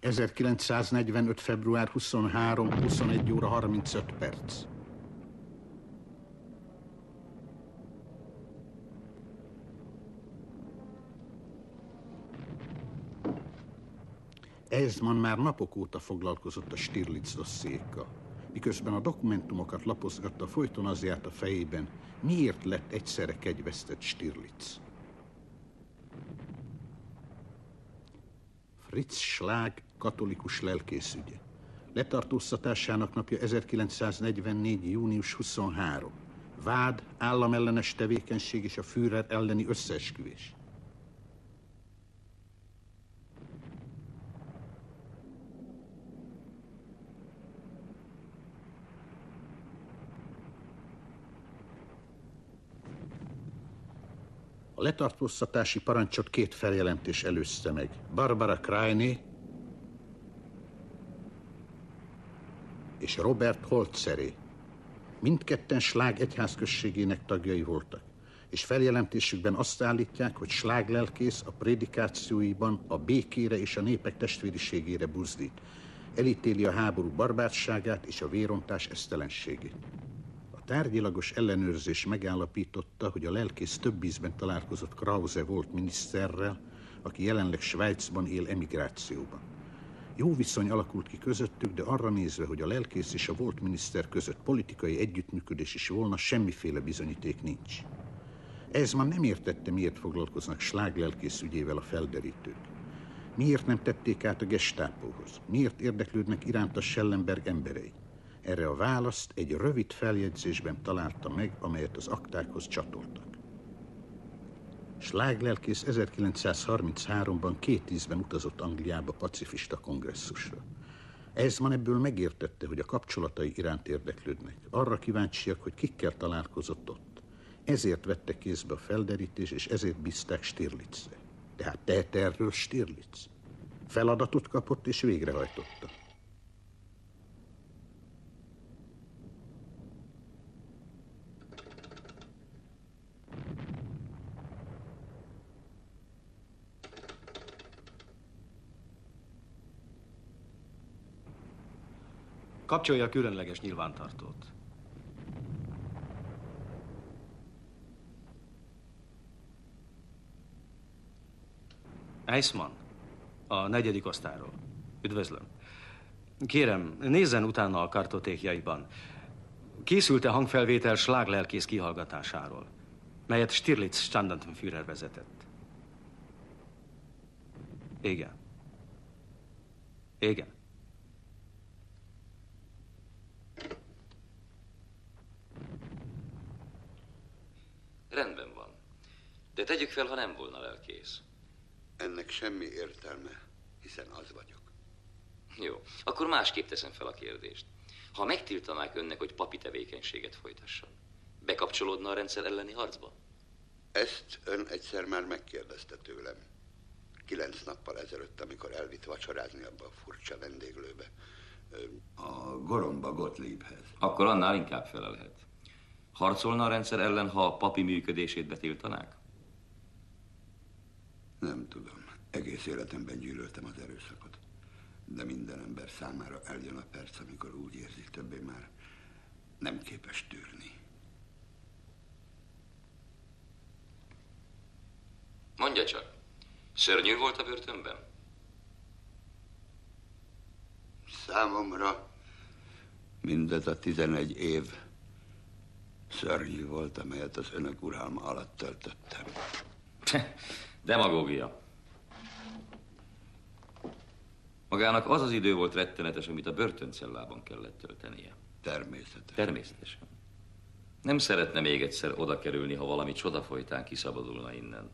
ezerkilencszáznegyvenöt. február huszonharmadika. huszonegy óra harmincöt perc. Eisman már napok óta foglalkozott a Stirlitz dossziékkal. Miközben a dokumentumokat lapozgatta, folyton az járt a fejében, miért lett egyszerre kegyvesztett Stirlitz. Fritz Schlag katolikus lelkészügye. Letartóztatásának napja ezerkilencszáznegyvennégy. június huszonharmadika. Vád, államellenes tevékenység és a Führer elleni összeesküvés. A letartóztatási parancsot két feljelentés előzte meg. Barbara Krajné és Robert Holzeré. Mindketten Schlag egyházközségének tagjai voltak, és feljelentésükben azt állítják, hogy Schlag lelkész a prédikációiban a békére és a népek testvériségére buzdít. Elítéli a háború barbárságát és a vérontás esztelenségét. Tárgyilagos ellenőrzés megállapította, hogy a lelkész több ízben találkozott Krause volt miniszterrel, aki jelenleg Svájcban él emigrációban. Jó viszony alakult ki közöttük, de arra nézve, hogy a lelkész és a volt miniszter között politikai együttműködés is volna, semmiféle bizonyíték nincs. Eisman nem értette, miért foglalkoznak Schlag lelkész ügyével a felderítők. Miért nem tették át a Gestápóhoz? Miért érdeklődnek iránta Schellenberg emberei? Erre a választ egy rövid feljegyzésben találta meg, amelyet az aktákhoz csatoltak. Schlag lelkész ezerkilencszázharmincháromban két ízben utazott Angliába pacifista kongresszusra. Eisman ebből megértette, hogy a kapcsolatai iránt érdeklődnek. Arra kíváncsiak, hogy kikkel találkozott ott. Ezért vette kézbe a felderítés, és ezért bízták Stirlitzre. Tehát tehet erről Stirlitz. Feladatot kapott és végrehajtotta. Kapcsolja a különleges nyilvántartót. Eisman, a negyedik osztályról. Üdvözlöm. Kérem, nézzen utána a kartotékjaiban. Készült-e hangfelvétel Schlag lelkész kihallgatásáról, melyet Stirlitz Standartenführer vezetett? Igen. Igen. Rendben van. De tegyük fel, ha nem volna lelkész. Ennek semmi értelme, hiszen az vagyok. Jó, akkor másképp teszem fel a kérdést. Ha megtiltanák önnek, hogy papi tevékenységet folytasson, bekapcsolódna a rendszer elleni harcba? Ezt ön egyszer már megkérdezte tőlem. Kilenc nappal ezelőtt, amikor elvitt vacsorázni abba a furcsa vendéglőbe. A Goromba Gottliebhez. Akkor annál inkább felelhet. Harcolna a rendszer ellen, ha a papi működését betiltanák? Nem tudom. Egész életemben gyűlöltem az erőszakot. De minden ember számára eljön a perc, amikor úgy érzi, többé már nem képes tűrni. Mondja csak, szörnyű volt a börtönben? Számomra mindez a tizenegy év szörnyű volt, amelyet az önök uralma alatt töltöttem. Demagógia. Magának az az idő volt rettenetes, amit a börtöncellában kellett töltenie. Természetesen. Természetesen. Nem szeretne még egyszer oda kerülni, ha valami csoda folytán kiszabadulna innen.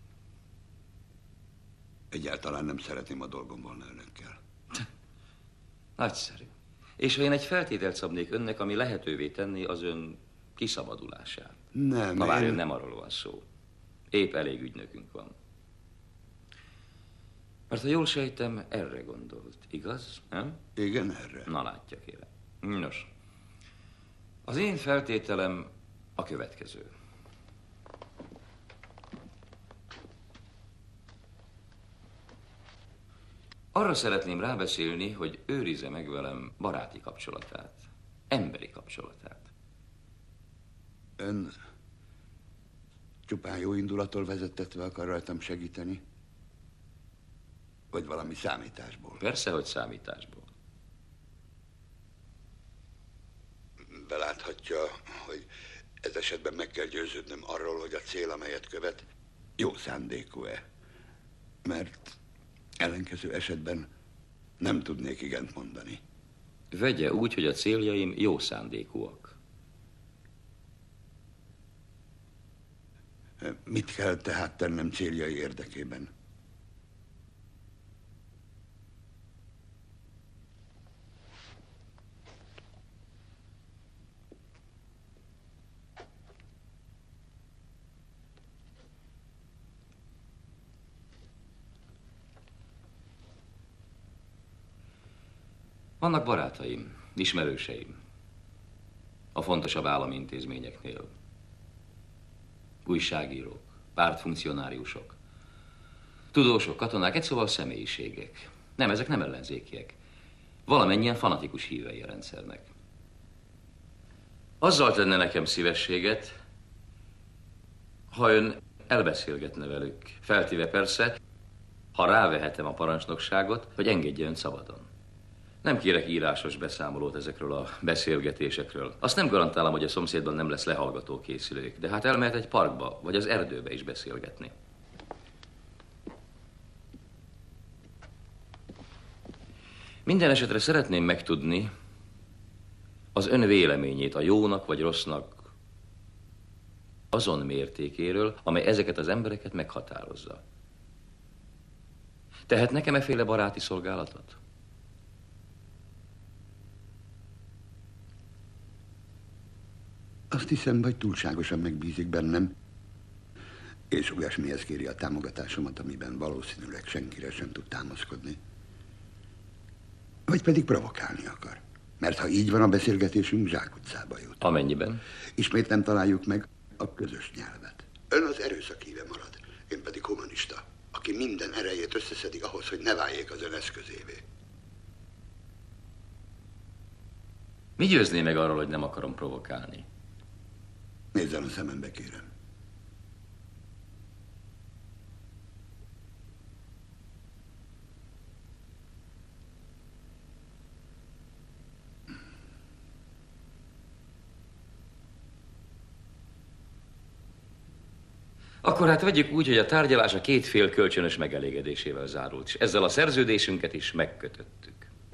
Egyáltalán nem szeretném, a dolgom volna önökkel. Nagyszerű. És ha én egy feltételt szabnék önnek, ami lehetővé tenni az ön kiszabadulását. Nem, Na várjon, én... nem arról van szó. Épp elég ügynökünk van. Mert ha jól sejtem, erre gondolt, igaz? Nem? Igen, erre. Na látja, kérem. Nos, az én feltételem a következő. Arra szeretném rábeszélni, hogy őrizze meg velem baráti kapcsolatát, emberi kapcsolatát. Ön csupán jó indulattól vezettetve akar rajtam segíteni? Vagy valami számításból? Persze, hogy számításból. Beláthatja, hogy ez esetben meg kell győződnöm arról, hogy a cél, amelyet követ, jó szándékú-e. Mert ellenkező esetben nem tudnék igent mondani. Vegye úgy, hogy a céljaim jó szándékúak. Mit kell tehát tennem céljai érdekében? Vannak barátaim, ismerőseim. A fontosabb állami intézményeknél. Újságírók, pártfunkcionáriusok, tudósok, katonák, egy szóval személyiségek. Nem, ezek nem ellenzékiek. Valamennyien fanatikus hívei a rendszernek. Azzal tenne nekem szívességet, ha ön elbeszélgetne velük, feltéve persze, ha rávehetem a parancsnokságot, hogy engedje ön szabadon. Nem kérek írásos beszámolót ezekről a beszélgetésekről. Azt nem garantálom, hogy a szomszédban nem lesz lehallgató készülék, de hát elmehet egy parkba, vagy az erdőbe is beszélgetni. Minden esetre szeretném megtudni az ön véleményét a jónak vagy rossznak azon mértékéről, amely ezeket az embereket meghatározza. Tehet nekem efféle baráti szolgálatot? Azt hiszem, vagy túlságosan megbízik bennem, és olyasmihez kéri a támogatásomat, amiben valószínűleg senkire sem tud támaszkodni. Vagy pedig provokálni akar. Mert ha így van, a beszélgetésünk zsákutcába jut. Amennyiben? Ismét nem találjuk meg a közös nyelvet. Ön az erőszak híve marad, én pedig humanista, aki minden erejét összeszedik ahhoz, hogy ne váljék az ön eszközévé. Mi győzné meg arról, hogy nem akarom provokálni? Nézzen a szemembe, kérem. Akkor hát vegyük úgy, hogy a tárgyalás a két fél kölcsönös megelégedésével zárult, és ezzel a szerződésünket is megkötöttük.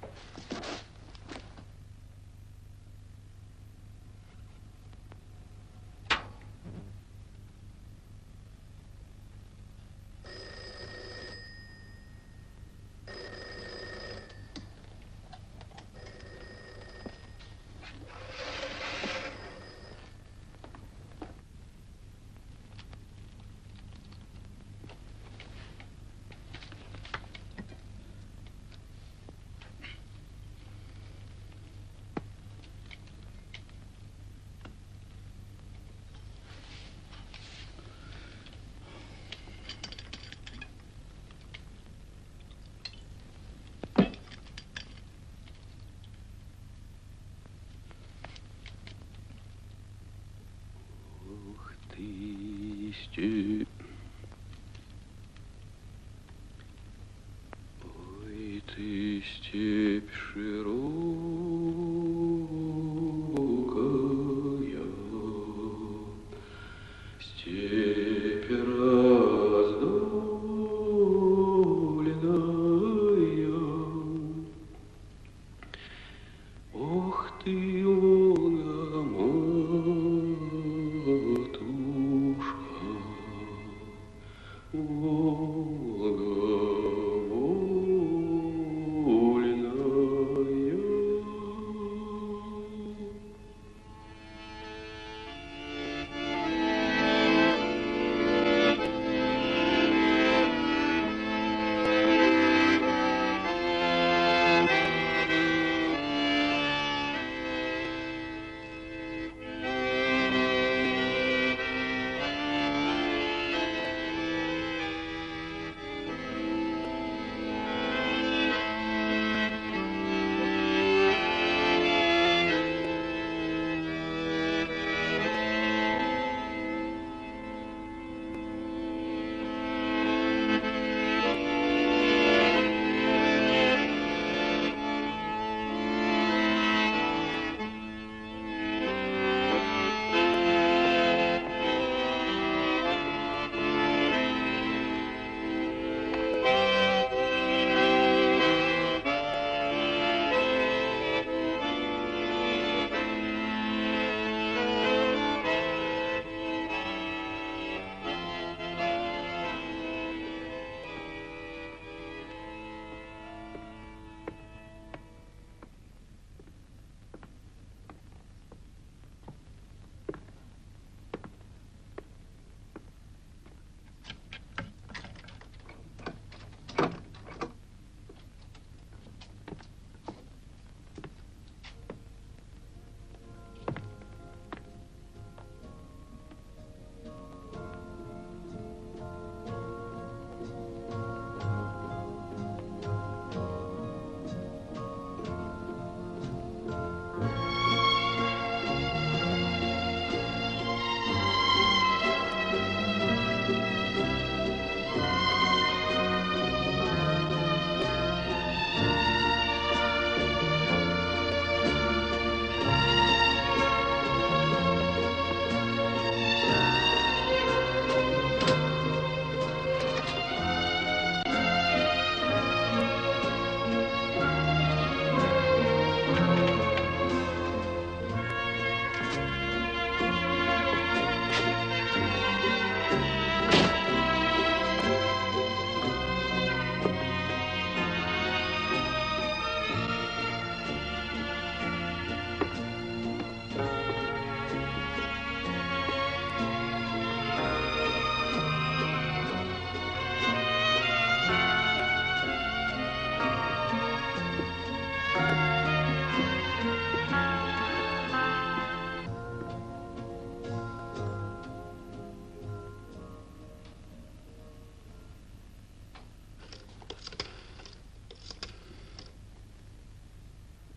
Tisztű. Ой, ты степь широкая, степь раздольная. Ох ты, Волга, матушка, Волга вольная.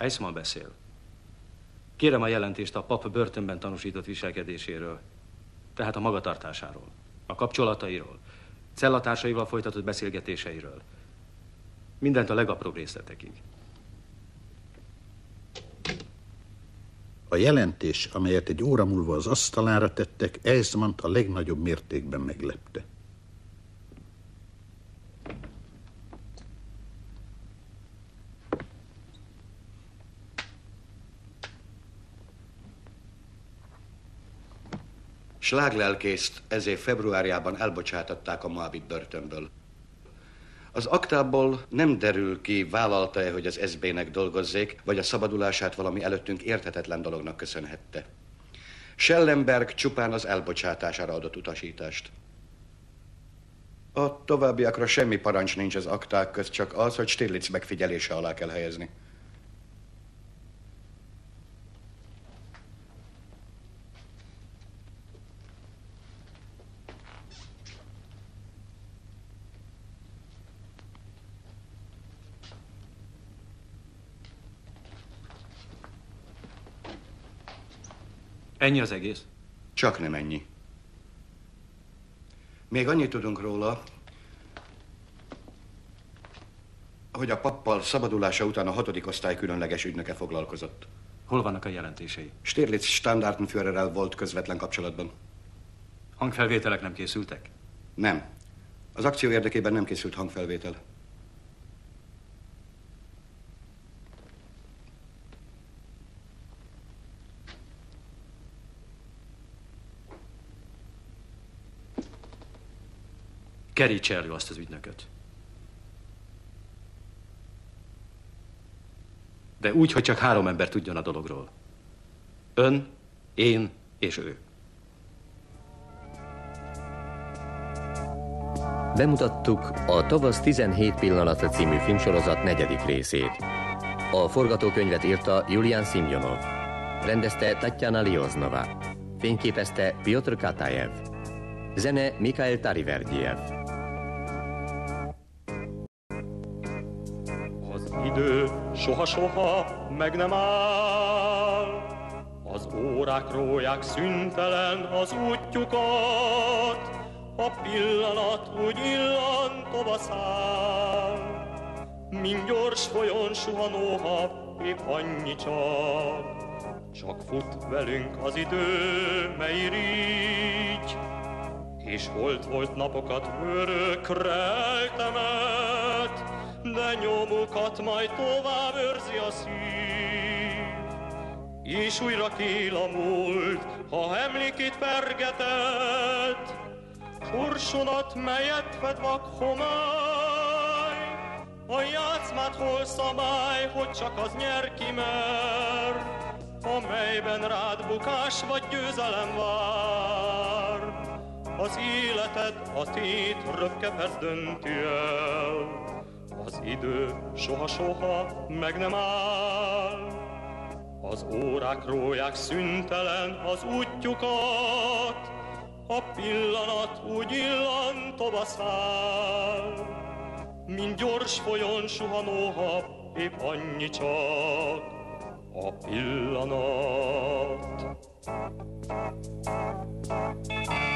Eisman beszél. Kérem a jelentést a pap börtönben tanúsított viselkedéséről, tehát a magatartásáról, a kapcsolatairól, cellatársaival folytatott beszélgetéseiről. Mindent a legapróbb részletekig. A jelentés, amelyet egy óra múlva az asztalára tettek, Eismant a legnagyobb mértékben meglepte. Sláglelkészt ez év februárjában elbocsátották a Moabit börtönből. Az aktából nem derül ki, vállalta-e, hogy az es bé-nek dolgozzék, vagy a szabadulását valami előttünk érthetetlen dolognak köszönhette. Schellenberg csupán az elbocsátására adott utasítást. A továbbiakra semmi parancs nincs az akták közt, csak az, hogy Stirlitz megfigyelése alá kell helyezni. Ennyi az egész? Csak nem ennyi. Még annyit tudunk róla, hogy a pappal szabadulása után a hatodik osztály különleges ügynöke foglalkozott. Hol vannak a jelentései? Stirlitz Standartenführerrel volt közvetlen kapcsolatban. Hangfelvételek nem készültek? Nem. Az akció érdekében nem készült hangfelvétel. Kerítse elő azt az ügynököt. De úgy, hogy csak három ember tudjon a dologról. Ön, én és ő. Bemutattuk a Tavasz tizenhét pillanata című filmsorozat negyedik részét. A forgatókönyvet írta Julian Simjonov, rendezte Tatjana Lioznova, fényképezte Piotr Katajev, zene Mikhail Tariverdiev. Az idő soha-soha meg nem áll, az órák róják szüntelen az útjukat, a pillanat úgy illantva száll, mint gyors folyón suhanóha, épp annyi csak. Csak fut velünk az idő, mely irigy, és holt volt napokat örökre eltemet, de nyomukat majd tovább őrzi a szív. És újra kél a múlt, ha emlékét fergetett, sorsonat, melyet fed vak homály, a játszmát hol szabály, hogy csak az nyer ki mer, amelyben rád bukás vagy győzelem vár. Az életed a tét röpke perc dönti el, az idő soha-soha meg nem áll. Az órák róják szüntelen az útjukat, a pillanat úgy illantva száll, mint gyors folyón suhanóha, épp annyi csak a pillanat.